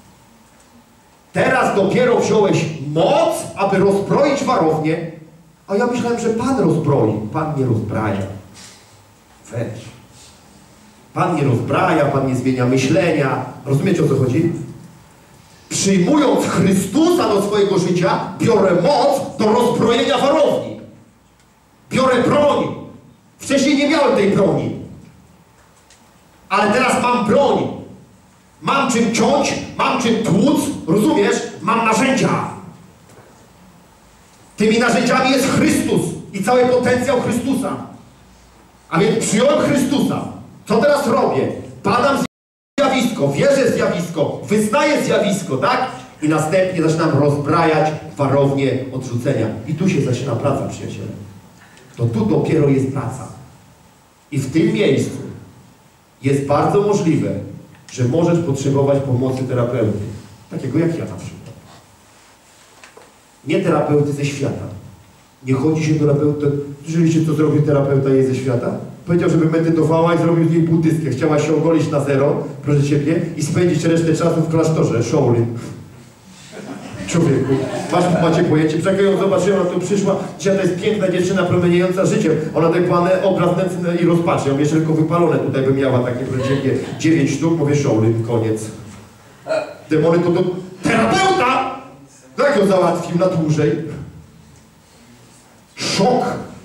Teraz dopiero wziąłeś moc, aby rozbroić warownię, a ja myślałem, że Pan rozbroi. Pan nie rozbraja. Weź. Pan nie rozbraja, Pan nie zmienia myślenia. Rozumiecie, o co chodzi? Przyjmując Chrystusa do swojego życia, biorę moc do rozbrojenia warowni. Biorę broń. Wcześniej nie miałem tej broni. Ale teraz mam broń. Mam czym ciąć, mam czym tłuc, rozumiesz? Mam narzędzia. Tymi narzędziami jest Chrystus i cały potencjał Chrystusa. A więc przyjąłem Chrystusa. Co teraz robię? Padam zjawisko, wierzę w zjawisko, wyznaję zjawisko, tak? I następnie zaczynam rozbrajać warownię odrzucenia. I tu się zaczyna praca, przyjaciele. To tu dopiero jest praca. I w tym miejscu jest bardzo możliwe, że możesz potrzebować pomocy terapeuty. Takiego jak ja na przykład. Nie terapeuty ze świata. Nie chodzi się do terapeuty. Słyszeliście, co zrobił terapeuta jej ze świata? Powiedział, żeby medytowała i zrobił z niej buddystkę. Chciała się ogolić na zero, proszę Ciebie, i spędzić resztę czasu w klasztorze, Shaolin. Człowieku, masz, macie pojęcie, jak ją zobaczyłem, ona tu przyszła, dzisiaj to jest piękna dziewczyna promieniejąca życiem. Ona tutaj była obraz nędzny i rozpaczy. Ja jeszcze tylko wypalone tutaj by miała takie, proszę Ciebie, dziewięć sztuk, mówię Shaolin, koniec. Demony to to terapeuta! Jak ją załatwił na dłużej? Szok!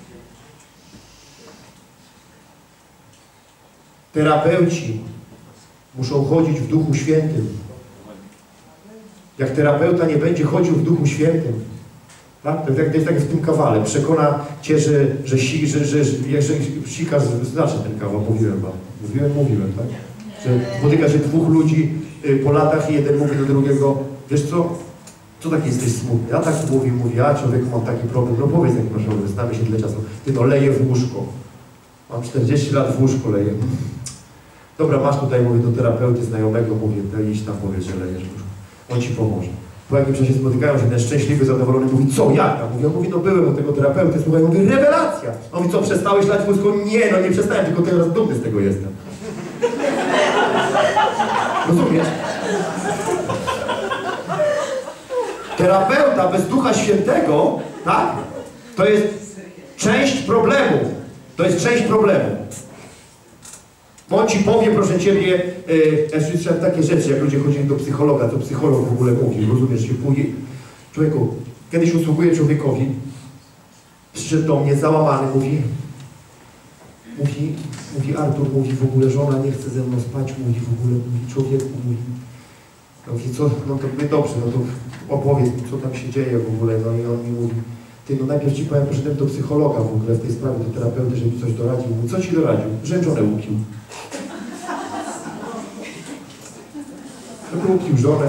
Terapeuci muszą chodzić w Duchu Świętym. Jak terapeuta nie będzie chodził w Duchu Świętym, tak? To jest, to jest tak w tym kawale. Przekona cię, że, że, si, że, że, że, że sikasz, znaczy ten kawał, mówiłem wam. Mówiłem, mówiłem, tak? Że spotyka się dwóch ludzi y, po latach i jeden mówi do drugiego, wiesz co? Co tak jesteś smutny? Ja tak mówi, mówi, a człowieku, mam taki problem. No powiedz, jaki masz problem, znamy się tyle czasu. Ty no, leję w łóżko. Mam czterdzieści lat w łóżko leję. Dobra, masz tutaj, mówię do terapeuty znajomego, mówię, to idź tam, powiedz, że lejesz w łóżko. On ci pomoże. Po jakimś czasie spotykają się, ten szczęśliwy, zadowolony mówi, co, jak tam? Mówi, on mówi, no byłem u tego terapeuty, słuchaj, mówi, rewelacja. On mówi, co, przestałeś lać w łóżko? Nie, no nie przestałem, tylko teraz dumny z tego jestem. Rozumiesz? Terapeuta bez Ducha Świętego, tak? To jest część problemu. To jest część problemu. Bo on ci powie, proszę Ciebie, yy, ja słyszałem takie rzeczy, jak ludzie chodzili do psychologa, to psycholog w ogóle mówi, rozumiesz, się pójdzie. Człowieku, kiedyś usługuję człowiekowi, przyszedł do mnie załamany, mówi, mówi, mówi Artur, mówi w ogóle, żona nie chce ze mną spać, mówi w ogóle, mówi człowieku, mówi, ja mówi, co, no to mówię, dobrze, no to opowiedz mi, co tam się dzieje w ogóle, no i on mi mówi, ty, no najpierw ci powiem, poszedłem do psychologa w ogóle w tej sprawie, do terapeuty, żeby mi coś doradził. Mówi, co ci doradził? Że żonę upił. Żeby upił żonę.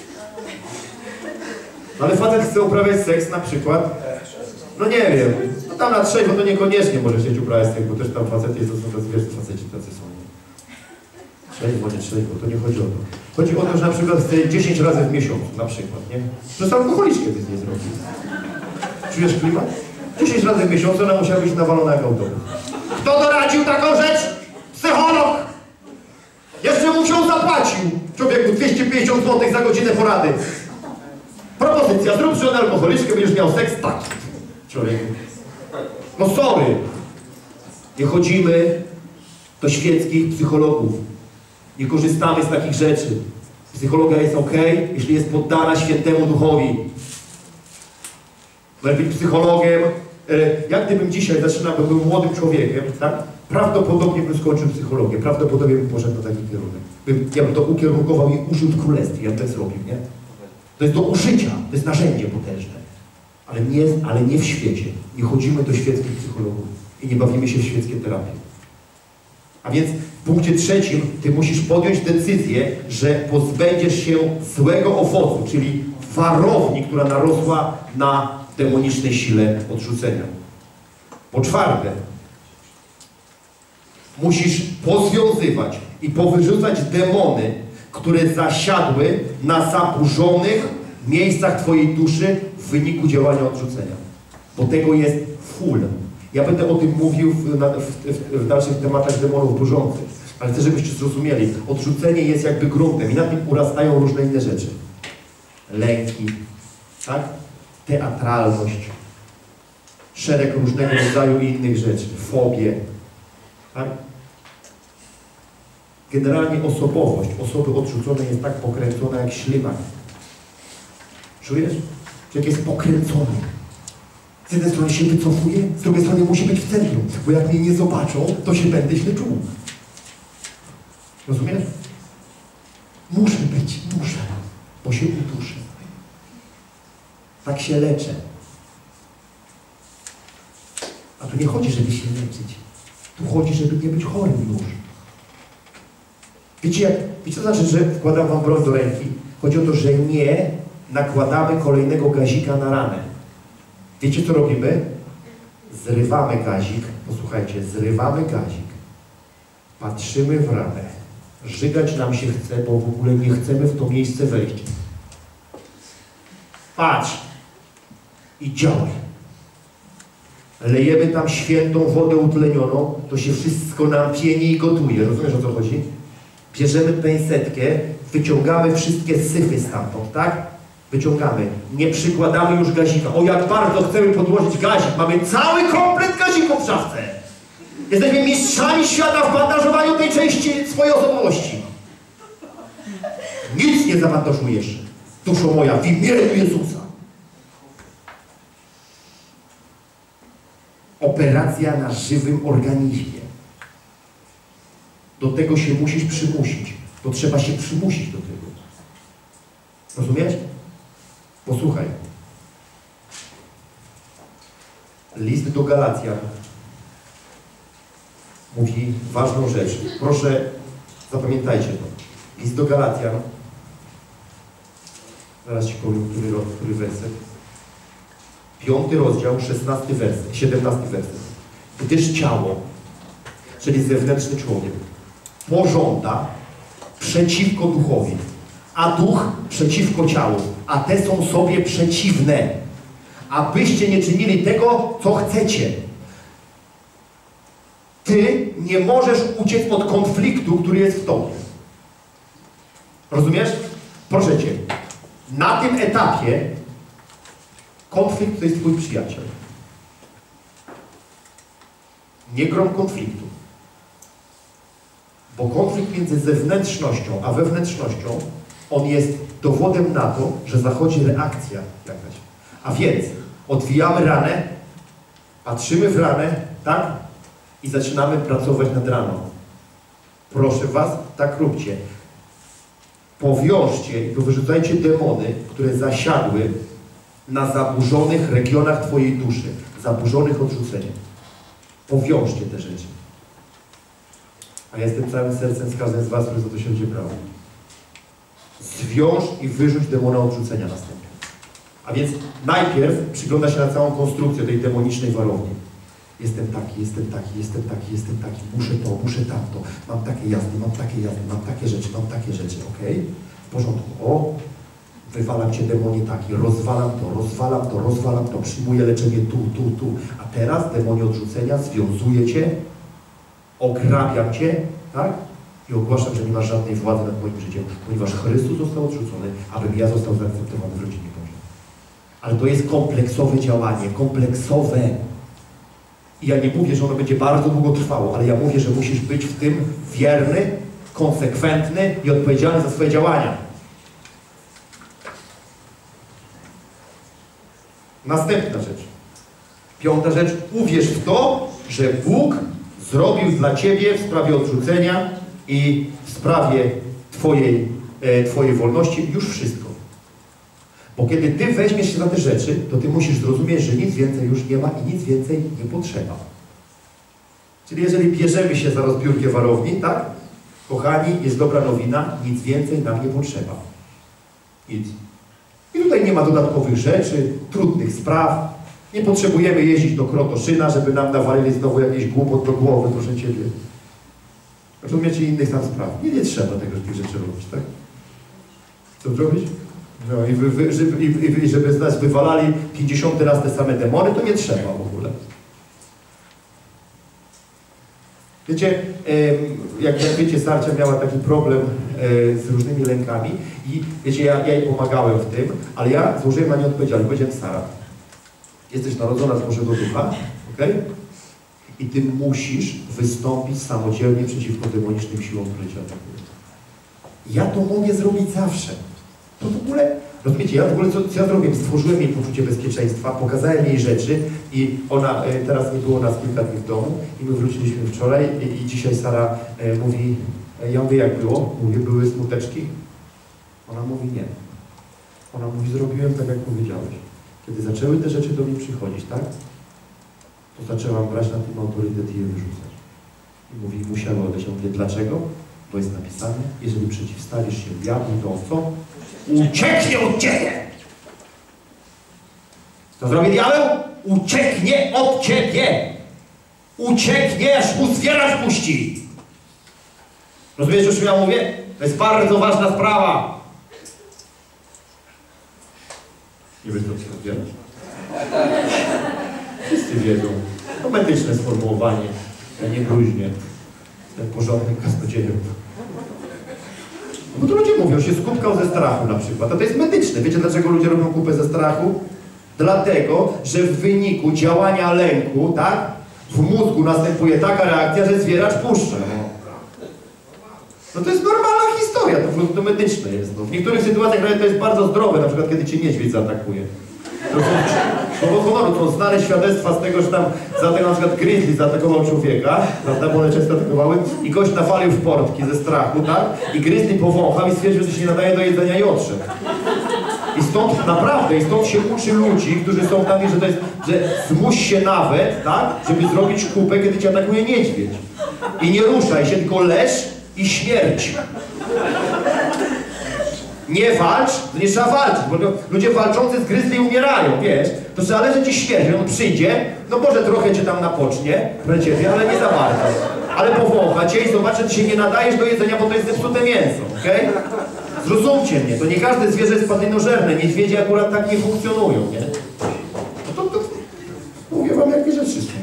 Ale facet chce uprawiać seks na przykład. No nie wiem. No tam na trzeźwo to niekoniecznie może chcieć ubrać, bo też tam facety jest, to są tacy, wiesz, faceci tacy są. Trzeźwo, nie trzeźwo, to nie chodzi o to. Chodzi o to, że na przykład chce dziesięć razy w miesiącu, na przykład, nie? Że sam alkoholiczkę ty nie zrobił. Czujesz klimat? dziesięć razy w miesiącu ona musiała być nawalona jak autobus. Kto doradził taką rzecz? Psycholog! Jeszcze mu się zapłacił. Człowieku, dwieście pięćdziesiąt złotych za godzinę porady. Propozycja, zrób żonę alkoholiczkę, będziesz miał seks taki. Człowieku. No sorry. Nie chodzimy do świeckich psychologów. Nie korzystamy z takich rzeczy. Psychologia jest ok, jeśli jest poddana świętemu duchowi. Może być psychologiem. Jak gdybym dzisiaj zaczynał, bo był młodym człowiekiem, tak? Prawdopodobnie bym skończył psychologię, prawdopodobnie bym poszedł na taki kierunek. Bym, ja bym to ukierunkował i użył w królestwie, ja tak zrobił, nie? To jest do użycia, to jest narzędzie potężne. Ale nie, ale nie w świecie. Nie chodzimy do świeckich psychologów i nie bawimy się w świeckie terapie. A więc w punkcie trzecim ty musisz podjąć decyzję, że pozbędziesz się złego owocu, czyli warowni, która narosła na demonicznej sile odrzucenia. Po czwarte, musisz pozwiązywać i powyrzucać demony, które zasiadły na zaburzonych miejscach twojej duszy w wyniku działania odrzucenia. Bo tego jest full. Ja będę o tym mówił w, w, w, w dalszych tematach demonów burzących. Ale chcę, żebyście zrozumieli. Odrzucenie jest jakby gruntem i na tym urastają różne inne rzeczy. Lęki, tak? Teatralność, szereg różnego rodzaju innych rzeczy, fobie, tak? Generalnie osobowość osoby odrzuconej jest tak pokręcona jak ślimak. Czujesz? Człowiek jest pokręcony. Z jednej strony się wycofuje, z drugiej strony musi być w centrum, bo jak mnie nie zobaczą, to się będę źle czuł. Rozumiesz? Muszę być, muszę, bo się uduszę. Tak się leczę. A tu nie chodzi, żeby się leczyć. Tu chodzi, żeby nie być chorym już. Wiecie, jak, wiecie co znaczy, że wkładam wam broń do ręki? Chodzi o to, że nie nakładamy kolejnego gazika na ranę. Wiecie, co robimy? Zrywamy gazik. Posłuchajcie, zrywamy gazik. Patrzymy w ranę. Żygać nam się chce, bo w ogóle nie chcemy w to miejsce wejść. Patrz i działaj. Lejemy tam świętą wodę utlenioną, to się wszystko nam pieni i gotuje. Rozumiesz, o co chodzi? Bierzemy pęsetkę, wyciągamy wszystkie syfy stamtąd, tak? Wyciągamy. Nie przykładamy już gazika. O, jak bardzo chcemy podłożyć gazik. Mamy cały komplet gazików w szafce. Jesteśmy mistrzami świata w bandażowaniu tej części swojej osobowości. Nic nie zabandażujesz, duszo moja, w imieniu Jezusa. Operacja na żywym organizmie. Do tego się musisz przymusić. To trzeba się przymusić do tego. Rozumiesz? Posłuchaj. List do Galacjan mówi ważną rzecz. Proszę, zapamiętajcie to. List do Galacjan. Zaraz ci powiem, który, który werset. Piąty rozdział, szesnasty werset, siedemnasty werset. Gdyż ciało, czyli zewnętrzny człowiek, pożąda przeciwko duchowi, a duch przeciwko ciału, a te są sobie przeciwne, abyście nie czynili tego, co chcecie. Ty nie możesz uciec od konfliktu, który jest w tobie. Rozumiesz? Proszę cię, na tym etapie konflikt to jest twój przyjaciel. Nie grom konfliktu. Bo konflikt między zewnętrznością a wewnętrznością, on jest dowodem na to, że zachodzi reakcja jakaś. A więc odwijamy ranę, patrzymy w ranę, tak? I zaczynamy pracować nad raną. Proszę was, tak róbcie. Powiążcie i powyrzucajcie demony, które zasiadły na zaburzonych regionach twojej duszy, zaburzonych odrzuceniem. Powiążcie te rzeczy. A ja jestem całym sercem z każdym z was, który za to się będzie brał. Zwiąż i wyrzuć demona odrzucenia następnie. A więc najpierw przygląda się na całą konstrukcję tej demonicznej warowni. Jestem taki, jestem taki, jestem taki, jestem taki, muszę to, muszę tamto, mam takie jazdy, mam takie jazdy, mam takie rzeczy, mam takie rzeczy, okej? Okay? W porządku, o, wywalam cię demonie taki, rozwalam to, rozwalam to, rozwalam to, przyjmuję leczenie tu, tu, tu, a teraz demonie odrzucenia, związuję cię, ograbiam cię, tak? I ogłaszam, że nie masz żadnej władzy nad moim życiem, ponieważ Chrystus został odrzucony, abym ja został zaakceptowany w rodzinie Bożej. Ale to jest kompleksowe działanie, kompleksowe. I ja nie mówię, że ono będzie bardzo długo trwało, ale ja mówię, że musisz być w tym wierny, konsekwentny i odpowiedzialny za swoje działania. Następna rzecz. Piąta rzecz. Uwierz w to, że Bóg zrobił dla Ciebie w sprawie odrzucenia i w sprawie Twojej, e, twojej wolności już wszystko. Bo kiedy Ty weźmiesz się za te rzeczy, to Ty musisz zrozumieć, że nic więcej już nie ma i nic więcej nie potrzeba. Czyli jeżeli bierzemy się za rozbiórkę warowni, tak? Kochani, jest dobra nowina, nic więcej nam nie potrzeba. Nic. I tutaj nie ma dodatkowych rzeczy, trudnych spraw. Nie potrzebujemy jeździć do Krotoszyna, żeby nam nawalili znowu jakieś głupot do głowy, proszę Ciebie. Rozumiecie, innych tam spraw. Nie, nie trzeba tego, tych rzeczy robić, tak? Co zrobić? No i, wy, wy, żeby, i, i żeby z nas wywalali pięćdziesiąty raz te same demony, to nie trzeba w ogóle. Wiecie, jak, jak wiecie, Sarcia miała taki problem z różnymi lękami i wiecie, ja, ja jej pomagałem w tym, ale ja złożyłem na nie odpowiedzialność. Powiedziałem: Sara, jesteś narodzona z Bożego Ducha, okej? Okay? I Ty musisz wystąpić samodzielnie przeciwko demonicznym siłom, które Cię atakują. Ja to mogę zrobić zawsze. To w ogóle, rozumiecie, ja w ogóle co, co ja zrobiłem? Stworzyłem jej poczucie bezpieczeństwa, pokazałem jej rzeczy i ona, teraz nie było nas kilka dni w domu i my wróciliśmy wczoraj i, i dzisiaj Sara e, mówi, ja mówię, jak było? Mówię, były smuteczki? Ona mówi, nie. Ona mówi, zrobiłem tak, jak powiedziałeś. Kiedy zaczęły te rzeczy do mnie przychodzić, tak? To zaczęłam brać na tym autorytet i je wyrzucać. I mówi, musiały odejść. Ja mówię, dlaczego? Bo jest napisane, jeżeli przeciwstawisz się diabłu, to co? Ucieknie od Ciebie! Co zrobi diabeł? Ucieknie od Ciebie! Ucieknie, aż mu zwierać puści! Rozumiesz, o czym ja mówię? To jest bardzo ważna sprawa. Nie wiesz, co się rozbierać? Wszyscy wiedzą. To medyczne sformułowanie, a nie bluźnie. Ten porządek kaznodziejów. Bo to ludzie mówią, się skupkał ze strachu na przykład. A to jest medyczne. Wiecie, dlaczego ludzie robią kupę ze strachu? Dlatego, że w wyniku działania lęku, tak, w mózgu następuje taka reakcja, że zwieracz puszcza. No to jest normalna historia, to, to medyczne jest. No. W niektórych sytuacjach nawet to jest bardzo zdrowe, na przykład kiedy Cię niedźwiedź zaatakuje. To są, to honoru, to są znane świadectwa z tego, że tam za tego na przykład grizzly zaatakował człowieka, prawda, bo one często atakowały i gość nawalił w portki ze strachu, tak? I grizzly powąchał i stwierdził, że się nie nadaje do jedzenia i odszedł. I stąd naprawdę, i stąd się uczy ludzi, którzy są tam, że to jest, że zmuś się nawet, tak, żeby zrobić kupę, kiedy Cię atakuje niedźwiedź. I nie ruszaj się, tylko leż i śmierć. Nie walcz, to nie trzeba walczyć, bo ludzie walczący z grizzly umierają, wiesz? To trzeba leżeć i śmierć, on przyjdzie, no może trochę Cię tam napocznie, Ciebie, ale nie za bardzo. Ale powącha Cię i zobaczy, że Ty się nie nadajesz do jedzenia, bo to jest zepsute mięso, okej? Okay? Zrozumcie mnie, to nie każde zwierzę jest padlinożerne, niedźwiedzie akurat tak nie funkcjonują, nie? No to, to mówię Wam, jakie rzeczy są.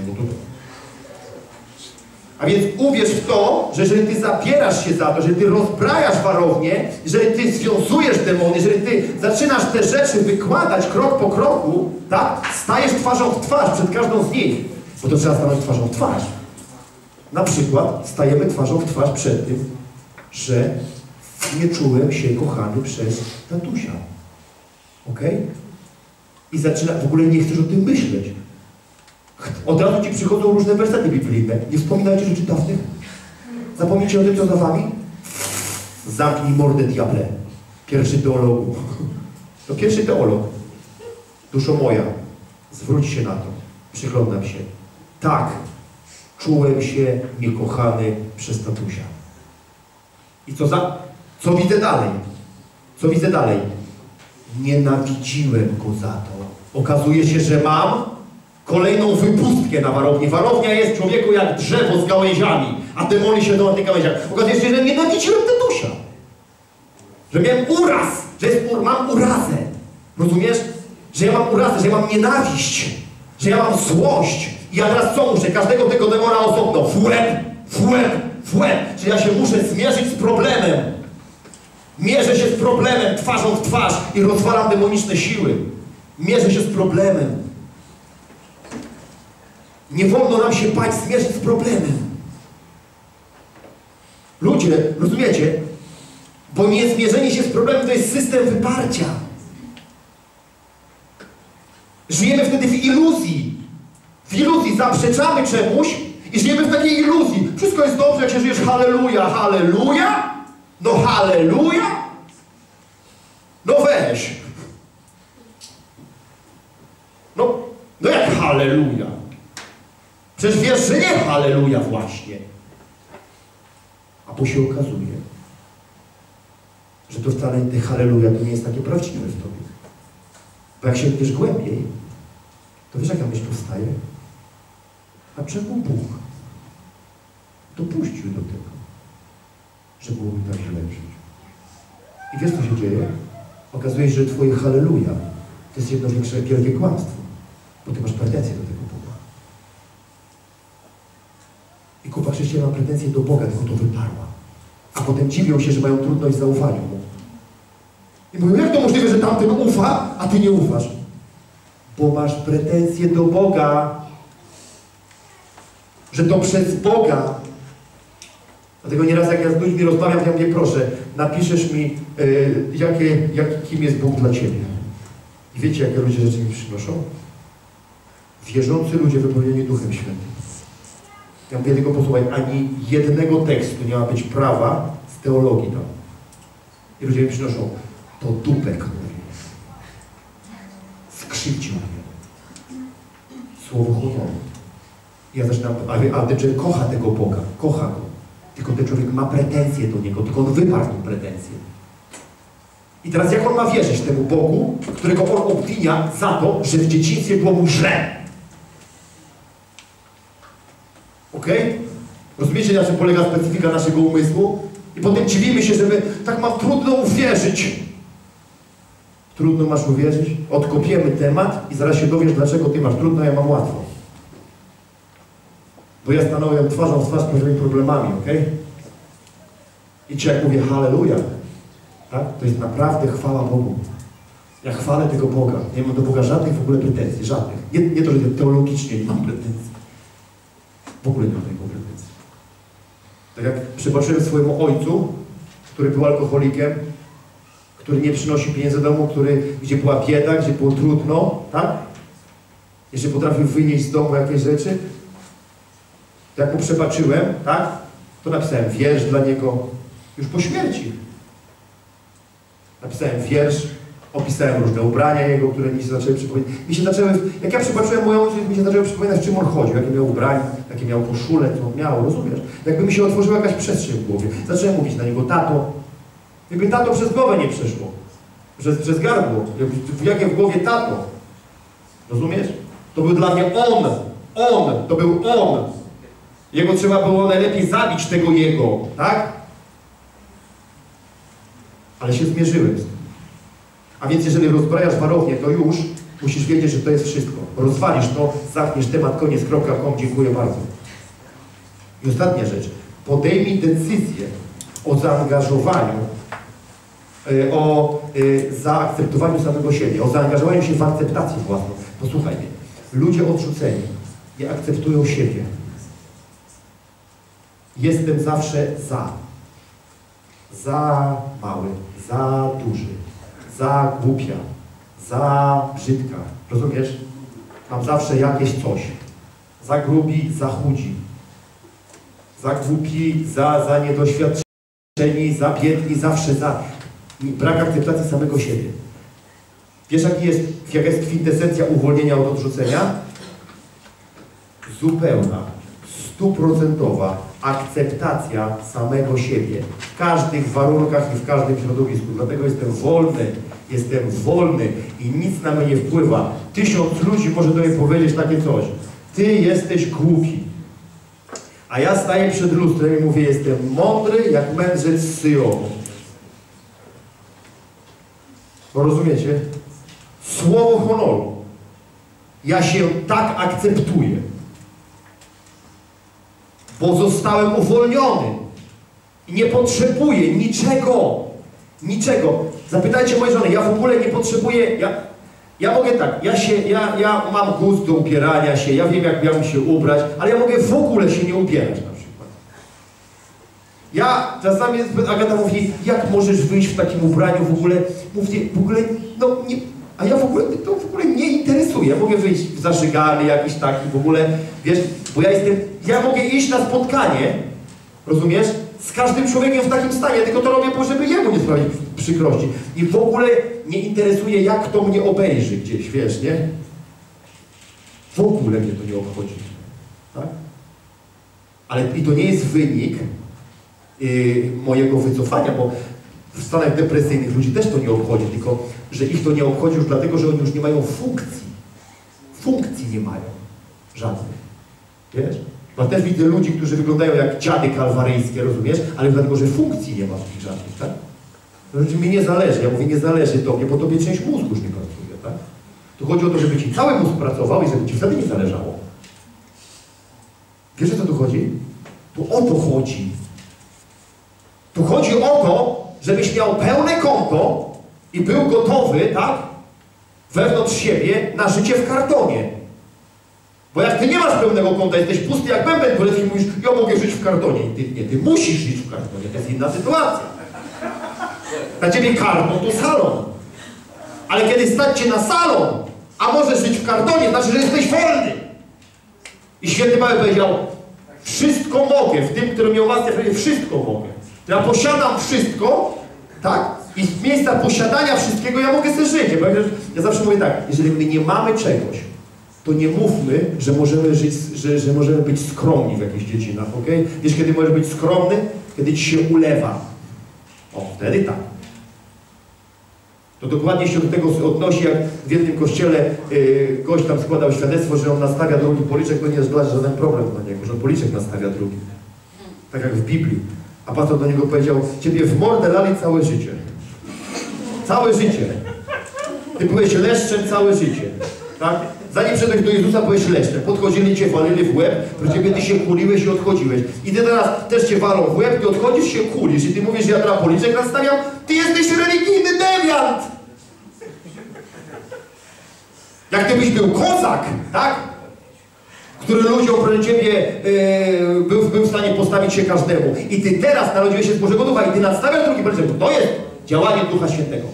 A więc uwierz w to, że jeżeli Ty zabierasz się za to, że Ty rozbrajasz warownię, jeżeli Ty związujesz demony, jeżeli Ty zaczynasz te rzeczy wykładać krok po kroku, tak? Stajesz twarzą w twarz przed każdą z nich, bo to trzeba stanąć twarzą w twarz. Na przykład stajemy twarzą w twarz przed tym, że nie czułem się kochany przez tatusia. Okej? Okay? I zaczyna, w ogóle nie chcesz o tym myśleć. Od razu Ci przychodzą różne wersety biblijne. Nie wspominajcie rzeczy dawnych. Zapomnijcie o tym, co za Wami. Zamknij mordę, diable. Pierwszy teologu. To pierwszy teolog. Duszo moja, zwróć się na to. Przyglądam się. Tak, czułem się niekochany przez tatusia. I co za... Co widzę dalej? Co widzę dalej? Nienawidziłem go za to. Okazuje się, że mam kolejną wypustkę na warowni. Warownia jest, człowieku, jak drzewo z gałęziami, a demony siedzą na tych gałęziach. Okazuje się, że nienawidziłem Tytusia. Że miałem uraz, że jest, mam urazę. Rozumiesz? Że ja mam urazę, że ja mam nienawiść, że ja mam złość. I ja teraz co muszę? Każdego tego demona osobno. W łeb, w łeb, w łeb. Że ja się muszę zmierzyć z problemem. Mierzę się z problemem twarzą w twarz i rozwalam demoniczne siły. Mierzę się z problemem. Nie wolno nam się bać zmierzyć z problemem. Ludzie, rozumiecie? Bo niezmierzenie się z problemem to jest system wyparcia. Żyjemy wtedy w iluzji. W iluzji zaprzeczamy czemuś i żyjemy w takiej iluzji. Wszystko jest dobrze, jak się żyjesz halleluja, halleluja. No halleluja. No weź. No, no jak halleluja? Przecież wiesz, że nie halleluja właśnie. A bo się okazuje, że to wcale te halleluja to nie jest takie prawdziwe w tobie. Bo jak się wiesz głębiej, to wiesz, jaka myśl powstaje? A czemu Bóg dopuścił do tego, że było mi tak źle żyć? I wiesz, co się dzieje? Okazuje się, że twoje halleluja to jest jedno większe, wielkie kłamstwo, bo ty masz pretensje do tego Boga. I kupa chrześcijan ma pretensje do Boga, tylko to wyparła. A potem dziwią się, że mają trudność w zaufaniu Mu. I mówią, jak to możliwe, że tamten ufa, a ty nie ufasz? Bo masz pretensje do Boga. Że to przez Boga. Dlatego nieraz jak ja z ludźmi rozmawiam, to ja mówię, proszę, napiszesz mi, yy, jakie, jak, kim jest Bóg dla ciebie. I wiecie, jakie ludzie rzeczy mi przynoszą? Wierzący ludzie wypełnieni Duchem Świętym. Ja mówię, tylko posłuchaj, ani jednego tekstu nie ma być prawa z teologii tam. I ludzie mi przynoszą, to dupek mówi. Skrzywdził mnie. Słowo honoru. Ja zaczynam, a, a ten człowiek kocha tego Boga, kocha Go. Tylko ten człowiek ma pretensje do Niego, tylko on wyparł tą pretensję. I teraz jak on ma wierzyć temu Bogu, którego on obwinia za to, że w dzieciństwie było mu źle? Okej? Okay? Rozumiecie, na czym polega specyfika naszego umysłu? I potem dziwimy się, że my tak mam trudno uwierzyć. Trudno masz uwierzyć? Odkopiemy temat i zaraz się dowiesz, dlaczego ty masz trudno, a ja mam łatwo. Bo ja stanąłem twarzą w twarz z pewnymi problemami, okej? Okay? I ci jak mówię halleluja, tak? To jest naprawdę chwała Bogu. Ja chwalę tego Boga. Nie mam do Boga żadnych w ogóle pretensji, żadnych. Nie, nie to, że teologicznie nie mam pretensji. W ogóle nie mam tego pretensji. Tak jak przebaczyłem swojemu ojcu, który był alkoholikiem, który nie przynosi pieniędzy do domu, który, gdzie była bieda, gdzie było trudno, tak? Jeszcze potrafił wynieść z domu jakieś rzeczy. Jak mu przebaczyłem, tak? To napisałem wiersz dla niego już po śmierci. Napisałem wiersz, opisałem różne ubrania jego, które mi się zaczęły przypominać. Mi się zaczęły, jak ja przebaczyłem moją ojcu, mi się zaczęły przypominać, czym on chodził, jakie miał ubrania, jakie miał koszulę, co on miał, rozumiesz? Jakby mi się otworzyła jakaś przestrzeń w głowie. Zacząłem mówić na niego tato. Jakby tato przez głowę nie przeszło. Przez, przez gardło. Jakie w głowie tato. Rozumiesz? To był dla mnie on. On. To był on. Jego trzeba było najlepiej zabić, tego jego. Tak? Ale się zmierzyłem z tym. A więc jeżeli rozbrajasz warownię, to już musisz wiedzieć, że to jest wszystko. Rozwalisz to, zamkniesz temat, koniec, kropka, kom, dziękuję bardzo. I ostatnia rzecz. Podejmij decyzję o zaangażowaniu, o zaakceptowaniu samego siebie, o zaangażowaniu się w akceptację własną. Posłuchaj mnie. Ludzie odrzuceni nie akceptują siebie. Jestem zawsze za. Za mały, za duży, za głupia, za brzydka. Rozumiesz? Mam zawsze jakieś coś. Za grubi, za chudzi. Za głupi, za, za niedoświadczeni, za biedni, zawsze za. Brak akceptacji samego siebie. Wiesz, jaki jest, jaka jest kwintesencja uwolnienia od odrzucenia? Zupełna, stuprocentowa akceptacja samego siebie w każdych warunkach i w każdym środowisku. Dlatego jestem wolny, jestem wolny i nic na mnie nie wpływa. Tysiąc ludzi może do mnie powiedzieć takie coś. Ty jesteś głupi. A ja staję przed lustrem i mówię, jestem mądry jak mędrzec z Syjonu. Rozumiecie? Słowo honoru. Ja się tak akceptuję. Bo zostałem uwolniony. I nie potrzebuję niczego. Niczego. Zapytajcie mojej żony, ja w ogóle nie potrzebuję... Ja, ja mogę tak, ja, się, ja, ja mam gust do ubierania się, ja wiem, jak miałem się ubrać, ale ja mogę w ogóle się nie ubierać na przykład. Ja czasami, Agata mówi, jak możesz wyjść w takim ubraniu w ogóle? Mówię, w ogóle, no nie... A ja w ogóle, to w ogóle nie interesuje. Ja mogę wyjść w zażygany jakiś taki, w ogóle, wiesz, bo ja jestem, ja mogę iść na spotkanie, rozumiesz, z każdym człowiekiem w takim stanie, tylko to robię, bo żeby jemu nie sprawić przykrości. I w ogóle nie interesuje, jak to mnie obejrzy gdzieś, wiesz, nie? W ogóle mnie to nie obchodzi, tak? Ale i to nie jest wynik yy, mojego wycofania, bo w stanach depresyjnych ludzi też to nie obchodzi, tylko że ich to nie obchodzi już dlatego, że oni już nie mają funkcji. Funkcji nie mają. Żadnych. Wiesz? Bo też widzę ludzi, którzy wyglądają jak dziady kalwaryjskie, rozumiesz? Ale dlatego, że funkcji nie ma w nich żadnych, tak? Że mi nie zależy. Ja mówię, nie zależy tobie, bo tobie część mózgu już nie pracuje, tak? Tu chodzi o to, żeby ci cały mózg pracował i żeby ci wtedy nie zależało. Wiesz, o co tu chodzi? Tu o to chodzi. Tu chodzi o to, żebyś miał pełne konto i był gotowy, tak, wewnątrz siebie na życie w kartonie. Bo jak ty nie masz pełnego konta, jesteś pusty jak bęben turecki i mówisz, ja mogę żyć w kartonie. I ty, nie, ty musisz żyć w kartonie, to jest inna sytuacja. Dla ciebie karton to salon. Ale kiedy stać cię na salon, a możesz żyć w kartonie, znaczy, że jesteś wolny. I święty Paweł powiedział, wszystko mogę, w tym, który miał łaskę, wszystko mogę. Ja posiadam wszystko, tak? I z miejsca posiadania wszystkiego ja mogę sobie żyć. Bo ja zawsze mówię tak, jeżeli my nie mamy czegoś, to nie mówmy, że możemy żyć, że, że możemy być skromni w jakichś dziedzinach, ok? Wiesz, kiedy możesz być skromny? Kiedy ci się ulewa. O, wtedy tak. To dokładnie się do tego odnosi, jak w jednym kościele yy, gość tam składał świadectwo, że on nastawia drugi policzek, to nie jest żaden problem dla niego, że on policzek nastawia drugi. Tak jak w Biblii. A pastor do niego powiedział, ciebie w mordę lali całe życie. Całe życie. Ty byłeś leszczem całe życie. Tak? Zanim przyszedłeś do Jezusa, byłeś leszczem. Podchodzili cię, walili w łeb, pro ciebie ty się kuliłeś i odchodziłeś. I ty teraz też cię walą w łeb, ty odchodzisz, się kulisz. I ty mówisz, że ja teraz policzek nastawiam, ty jesteś religijny dewiant! Jak ty byś był kozak, tak? Który ludziom, proszę ciebie, yy, był, był w stanie postawić się każdemu. I ty teraz narodziłeś się z Bożego Ducha i ty nadstawiasz drugi policzek. To jest działanie Ducha Świętego.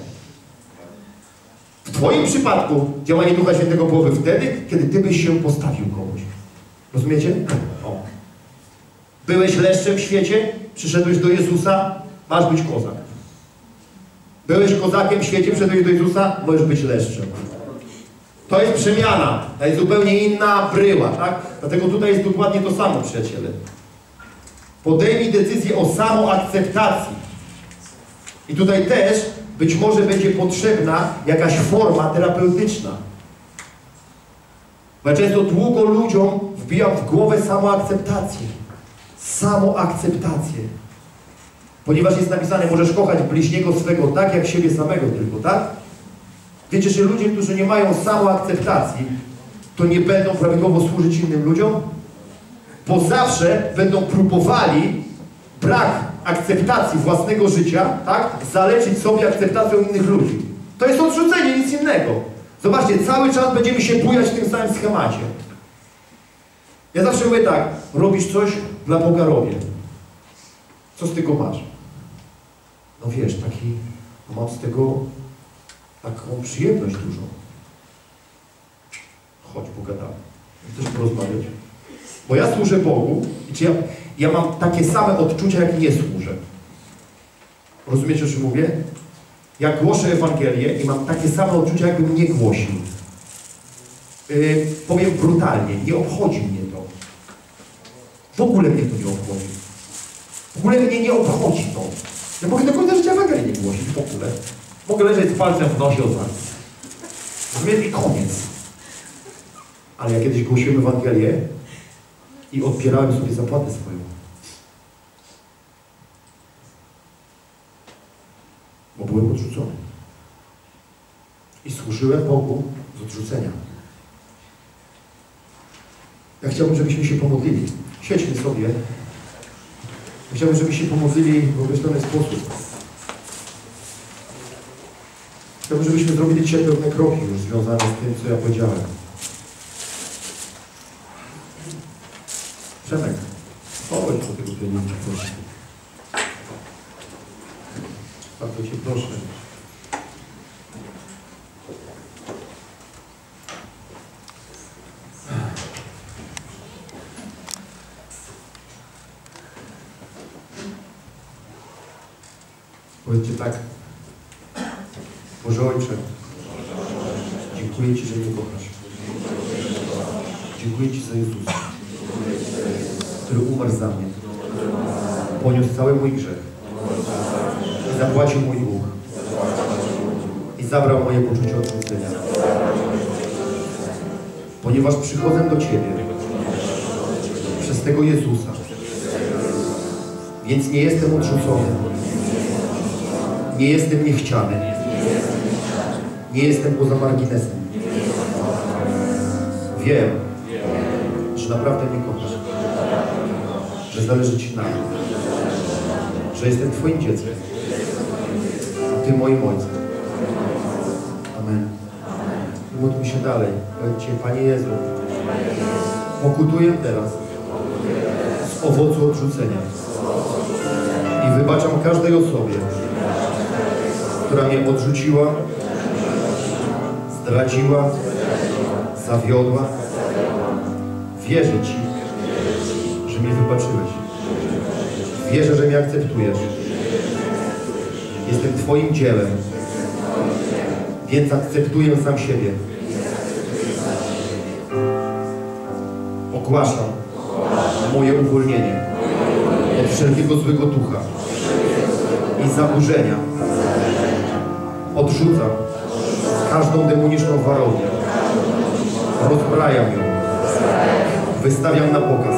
W twoim przypadku działanie Ducha Świętego byłoby wtedy, kiedy ty byś się postawił komuś. Rozumiecie? O. Byłeś leszczem w świecie, przyszedłeś do Jezusa, masz być kozak. Byłeś kozakiem w świecie, przyszedłeś do Jezusa, możesz być leszczem. To jest przemiana, to jest zupełnie inna bryła, tak? Dlatego tutaj jest dokładnie to samo, przyjaciele. Podejmij decyzję o samoakceptacji. I tutaj też być może będzie potrzebna jakaś forma terapeutyczna. Bo ja często długo ludziom wbijam w głowę samoakceptację. Samoakceptację. Ponieważ jest napisane, możesz kochać bliźniego swego tak, jak siebie samego tylko, tak? Wiecie, że ludzie, którzy nie mają samoakceptacji, to nie będą prawidłowo służyć innym ludziom? Bo zawsze będą próbowali brak akceptacji własnego życia, tak, zaleczyć sobie akceptacją innych ludzi. To jest odrzucenie, nic innego. Zobaczcie, cały czas będziemy się bujać w tym samym schemacie. Ja zawsze mówię tak, robisz coś, dla Boga robię. Co z tego masz? No wiesz, taki, mam z tego taką przyjemność dużą. Chodź, pogadamy. Chcesz porozmawiać? Bo ja służę Bogu i czy ja, ja mam takie same odczucia, jak nie służę. Rozumiecie, o czym mówię? Ja głoszę Ewangelię i mam takie same odczucia, jakbym nie głosił. Yy, powiem brutalnie, nie obchodzi mnie to. W ogóle mnie to nie obchodzi. W ogóle mnie nie obchodzi to. Ja mogę do końca życia Ewangelii nie głosić w ogóle. Mogę leżeć z palcem w nosie od razu. Rozumiem i koniec. Ale ja kiedyś głosiłem Ewangelię i odbierałem sobie zapłatę swoją. Bo byłem odrzucony. I służyłem Bogu z odrzucenia. Ja chciałbym, żebyśmy się pomodlili. Siedźmy sobie. Chciałbym, żebyśmy się pomodlili w określony sposób. Chciałbym, żebyśmy zrobili dzisiaj pewne kroki już związane z tym, co ja powiedziałem. Przemek, chodź do tego treningu. Bardzo Cię proszę. Powiedzcie tak. Boże Ojcze, dziękuję Ci, że mnie kochasz. Dziękuję Ci za Jezusa, który umarł za mnie. Poniósł cały mój grzech. I zapłacił mój dług. I zabrał moje poczucie odrzucenia. Ponieważ przychodzę do Ciebie przez tego Jezusa, więc nie jestem odrzucony. Nie jestem niechciany. Nie jestem poza marginesem. Wiem, że naprawdę mnie kochasz. Że zależy Ci na mnie. Że jestem Twoim dzieckiem. A Ty moim ojcem. Amen. Módlmy się dalej. Powiedzcie, Panie Jezu, pokutuję teraz z owocu odrzucenia i wybaczam każdej osobie, która mnie odrzuciła, zdradziła, zawiodła. Wierzę Ci, że mnie wybaczyłeś. Wierzę, że mnie akceptujesz. Jestem Twoim dziełem, więc akceptuję sam siebie. Ogłaszam moje uwolnienie od wszelkiego złego ducha i zaburzenia. Odrzucam każdą demoniczną warownię. Rozbrajam ją. Wystawiam na pokaz.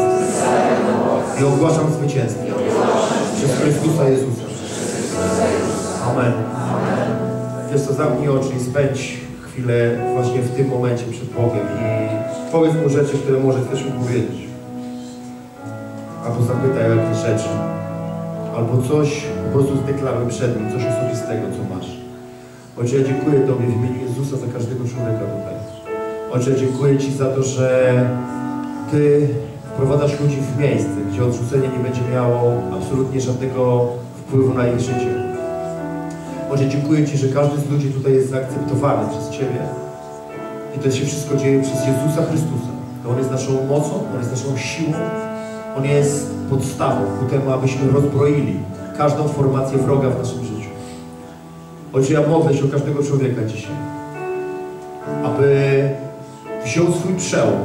I ogłaszam zwycięstwo. Przez Chrystusa Jezusa. Amen. Wiesz co, zamknij oczy i spędź chwilę właśnie w tym momencie przed Bogiem i powiedz Mu rzeczy, które może chcesz Mu powiedzieć. Albo zapytaj o jakieś rzeczy. Albo coś po prostu zdeklaruj przed Nim, coś osobistego, co masz. Ojcze, ja dziękuję Tobie w imieniu Jezusa za każdego człowieka tutaj. Ojcze, dziękuję Ci za to, że Ty wprowadzasz ludzi w miejsce, gdzie odrzucenie nie będzie miało absolutnie żadnego wpływu na ich życie. Ojcze, dziękuję Ci, że każdy z ludzi tutaj jest zaakceptowany przez Ciebie. I to się wszystko dzieje przez Jezusa Chrystusa. To On jest naszą mocą, On jest naszą siłą, On jest podstawą ku temu, abyśmy rozbroili każdą formację wroga w naszym życiu. Ojcze, ja modlę się o każdego człowieka dzisiaj, aby wziął swój przełom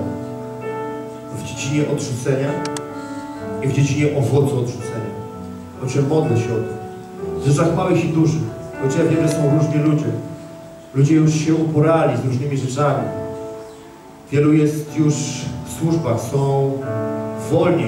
w dziedzinie odrzucenia i w dziedzinie owocu odrzucenia. Ojcze, modlę się o to. W rzeczach małych i dużych. Ojcze, ja wiem, że są różni ludzie. Ludzie już się uporali z różnymi rzeczami. Wielu jest już w służbach, są wolni.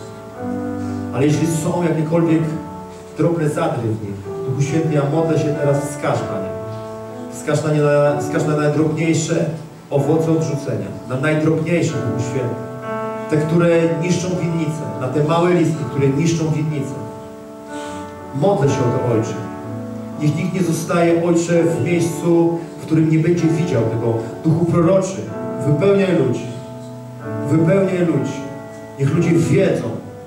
Ale jeśli są jakiekolwiek drobne zadry w nich, Duchu Święty, ja modlę się teraz, wskaż na nie. Wskaż na, nie na, wskaż na najdrobniejsze owoce odrzucenia. Na najdrobniejsze, Duchu Święty. Te, które niszczą winnicę. Na te małe listki, które niszczą winnicę. Modlę się o to, Ojcze. Niech nikt nie zostaje, Ojcze, w miejscu, w którym nie będzie widział tego. Duchu Proroczy, wypełniaj ludzi. Wypełniaj ludzi. Niech ludzie wiedzą,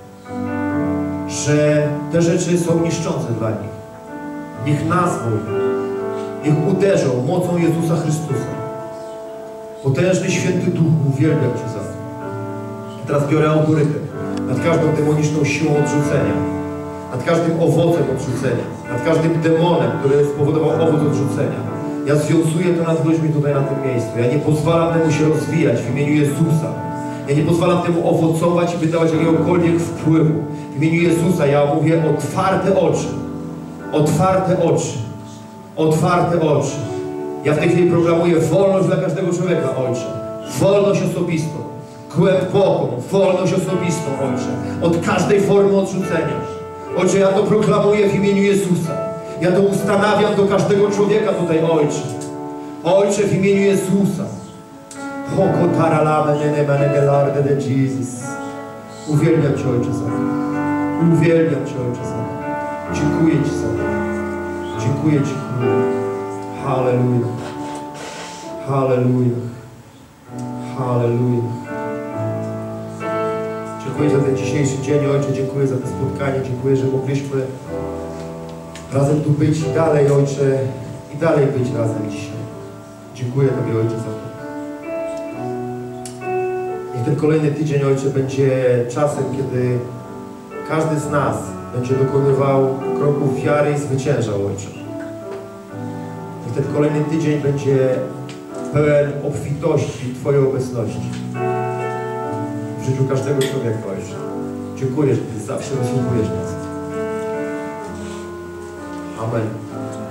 że te rzeczy są niszczące dla nich. Niech nazwą je. Niech uderzą mocą Jezusa Chrystusa. Potężny Święty Duchu, uwielbiam Cię za to. Teraz biorę autorytet nad każdą demoniczną siłą odrzucenia, nad każdym owocem odrzucenia, nad każdym demonem, który spowodował owoc odrzucenia. Ja związuję to nad ludźmi tutaj na tym miejscu. Ja nie pozwalam temu się rozwijać w imieniu Jezusa. Ja nie pozwalam temu owocować i wydawać jakiegokolwiek wpływu. W imieniu Jezusa ja mówię otwarte oczy. Otwarte oczy. Otwarte oczy. Ja w tej chwili proklamuję wolność dla każdego człowieka, Ojcze. Wolność osobistą. Głęboką, wolność osobistą, Ojcze. Od każdej formy odrzucenia. Ojcze, ja to proklamuję w imieniu Jezusa. Ja to ustanawiam do każdego człowieka tutaj, Ojcze. Ojcze, w imieniu Jezusa. Uwielbiam Cię, Ojcze, za to. Uwielbiam Cię, Ojcze, za to. Dziękuję Ci za to. Dziękuję Ci, Królu. Halleluja. Halleluja. Halleluja. Dziękuję za ten dzisiejszy dzień, Ojcze. Dziękuję za to spotkanie. Dziękuję, że mogliśmy razem tu być i dalej, Ojcze, i dalej być razem dzisiaj. Dziękuję Tobie, Ojcze, za to. Niech ten kolejny tydzień, Ojcze, będzie czasem, kiedy każdy z nas będzie dokonywał kroków wiary i zwyciężał, Ojcze. Niech ten kolejny tydzień będzie pełen obfitości Twojej obecności w życiu każdego człowieka, Ojcze. Dziękuję, że Ty zawsze wysługujesz nas. Amen.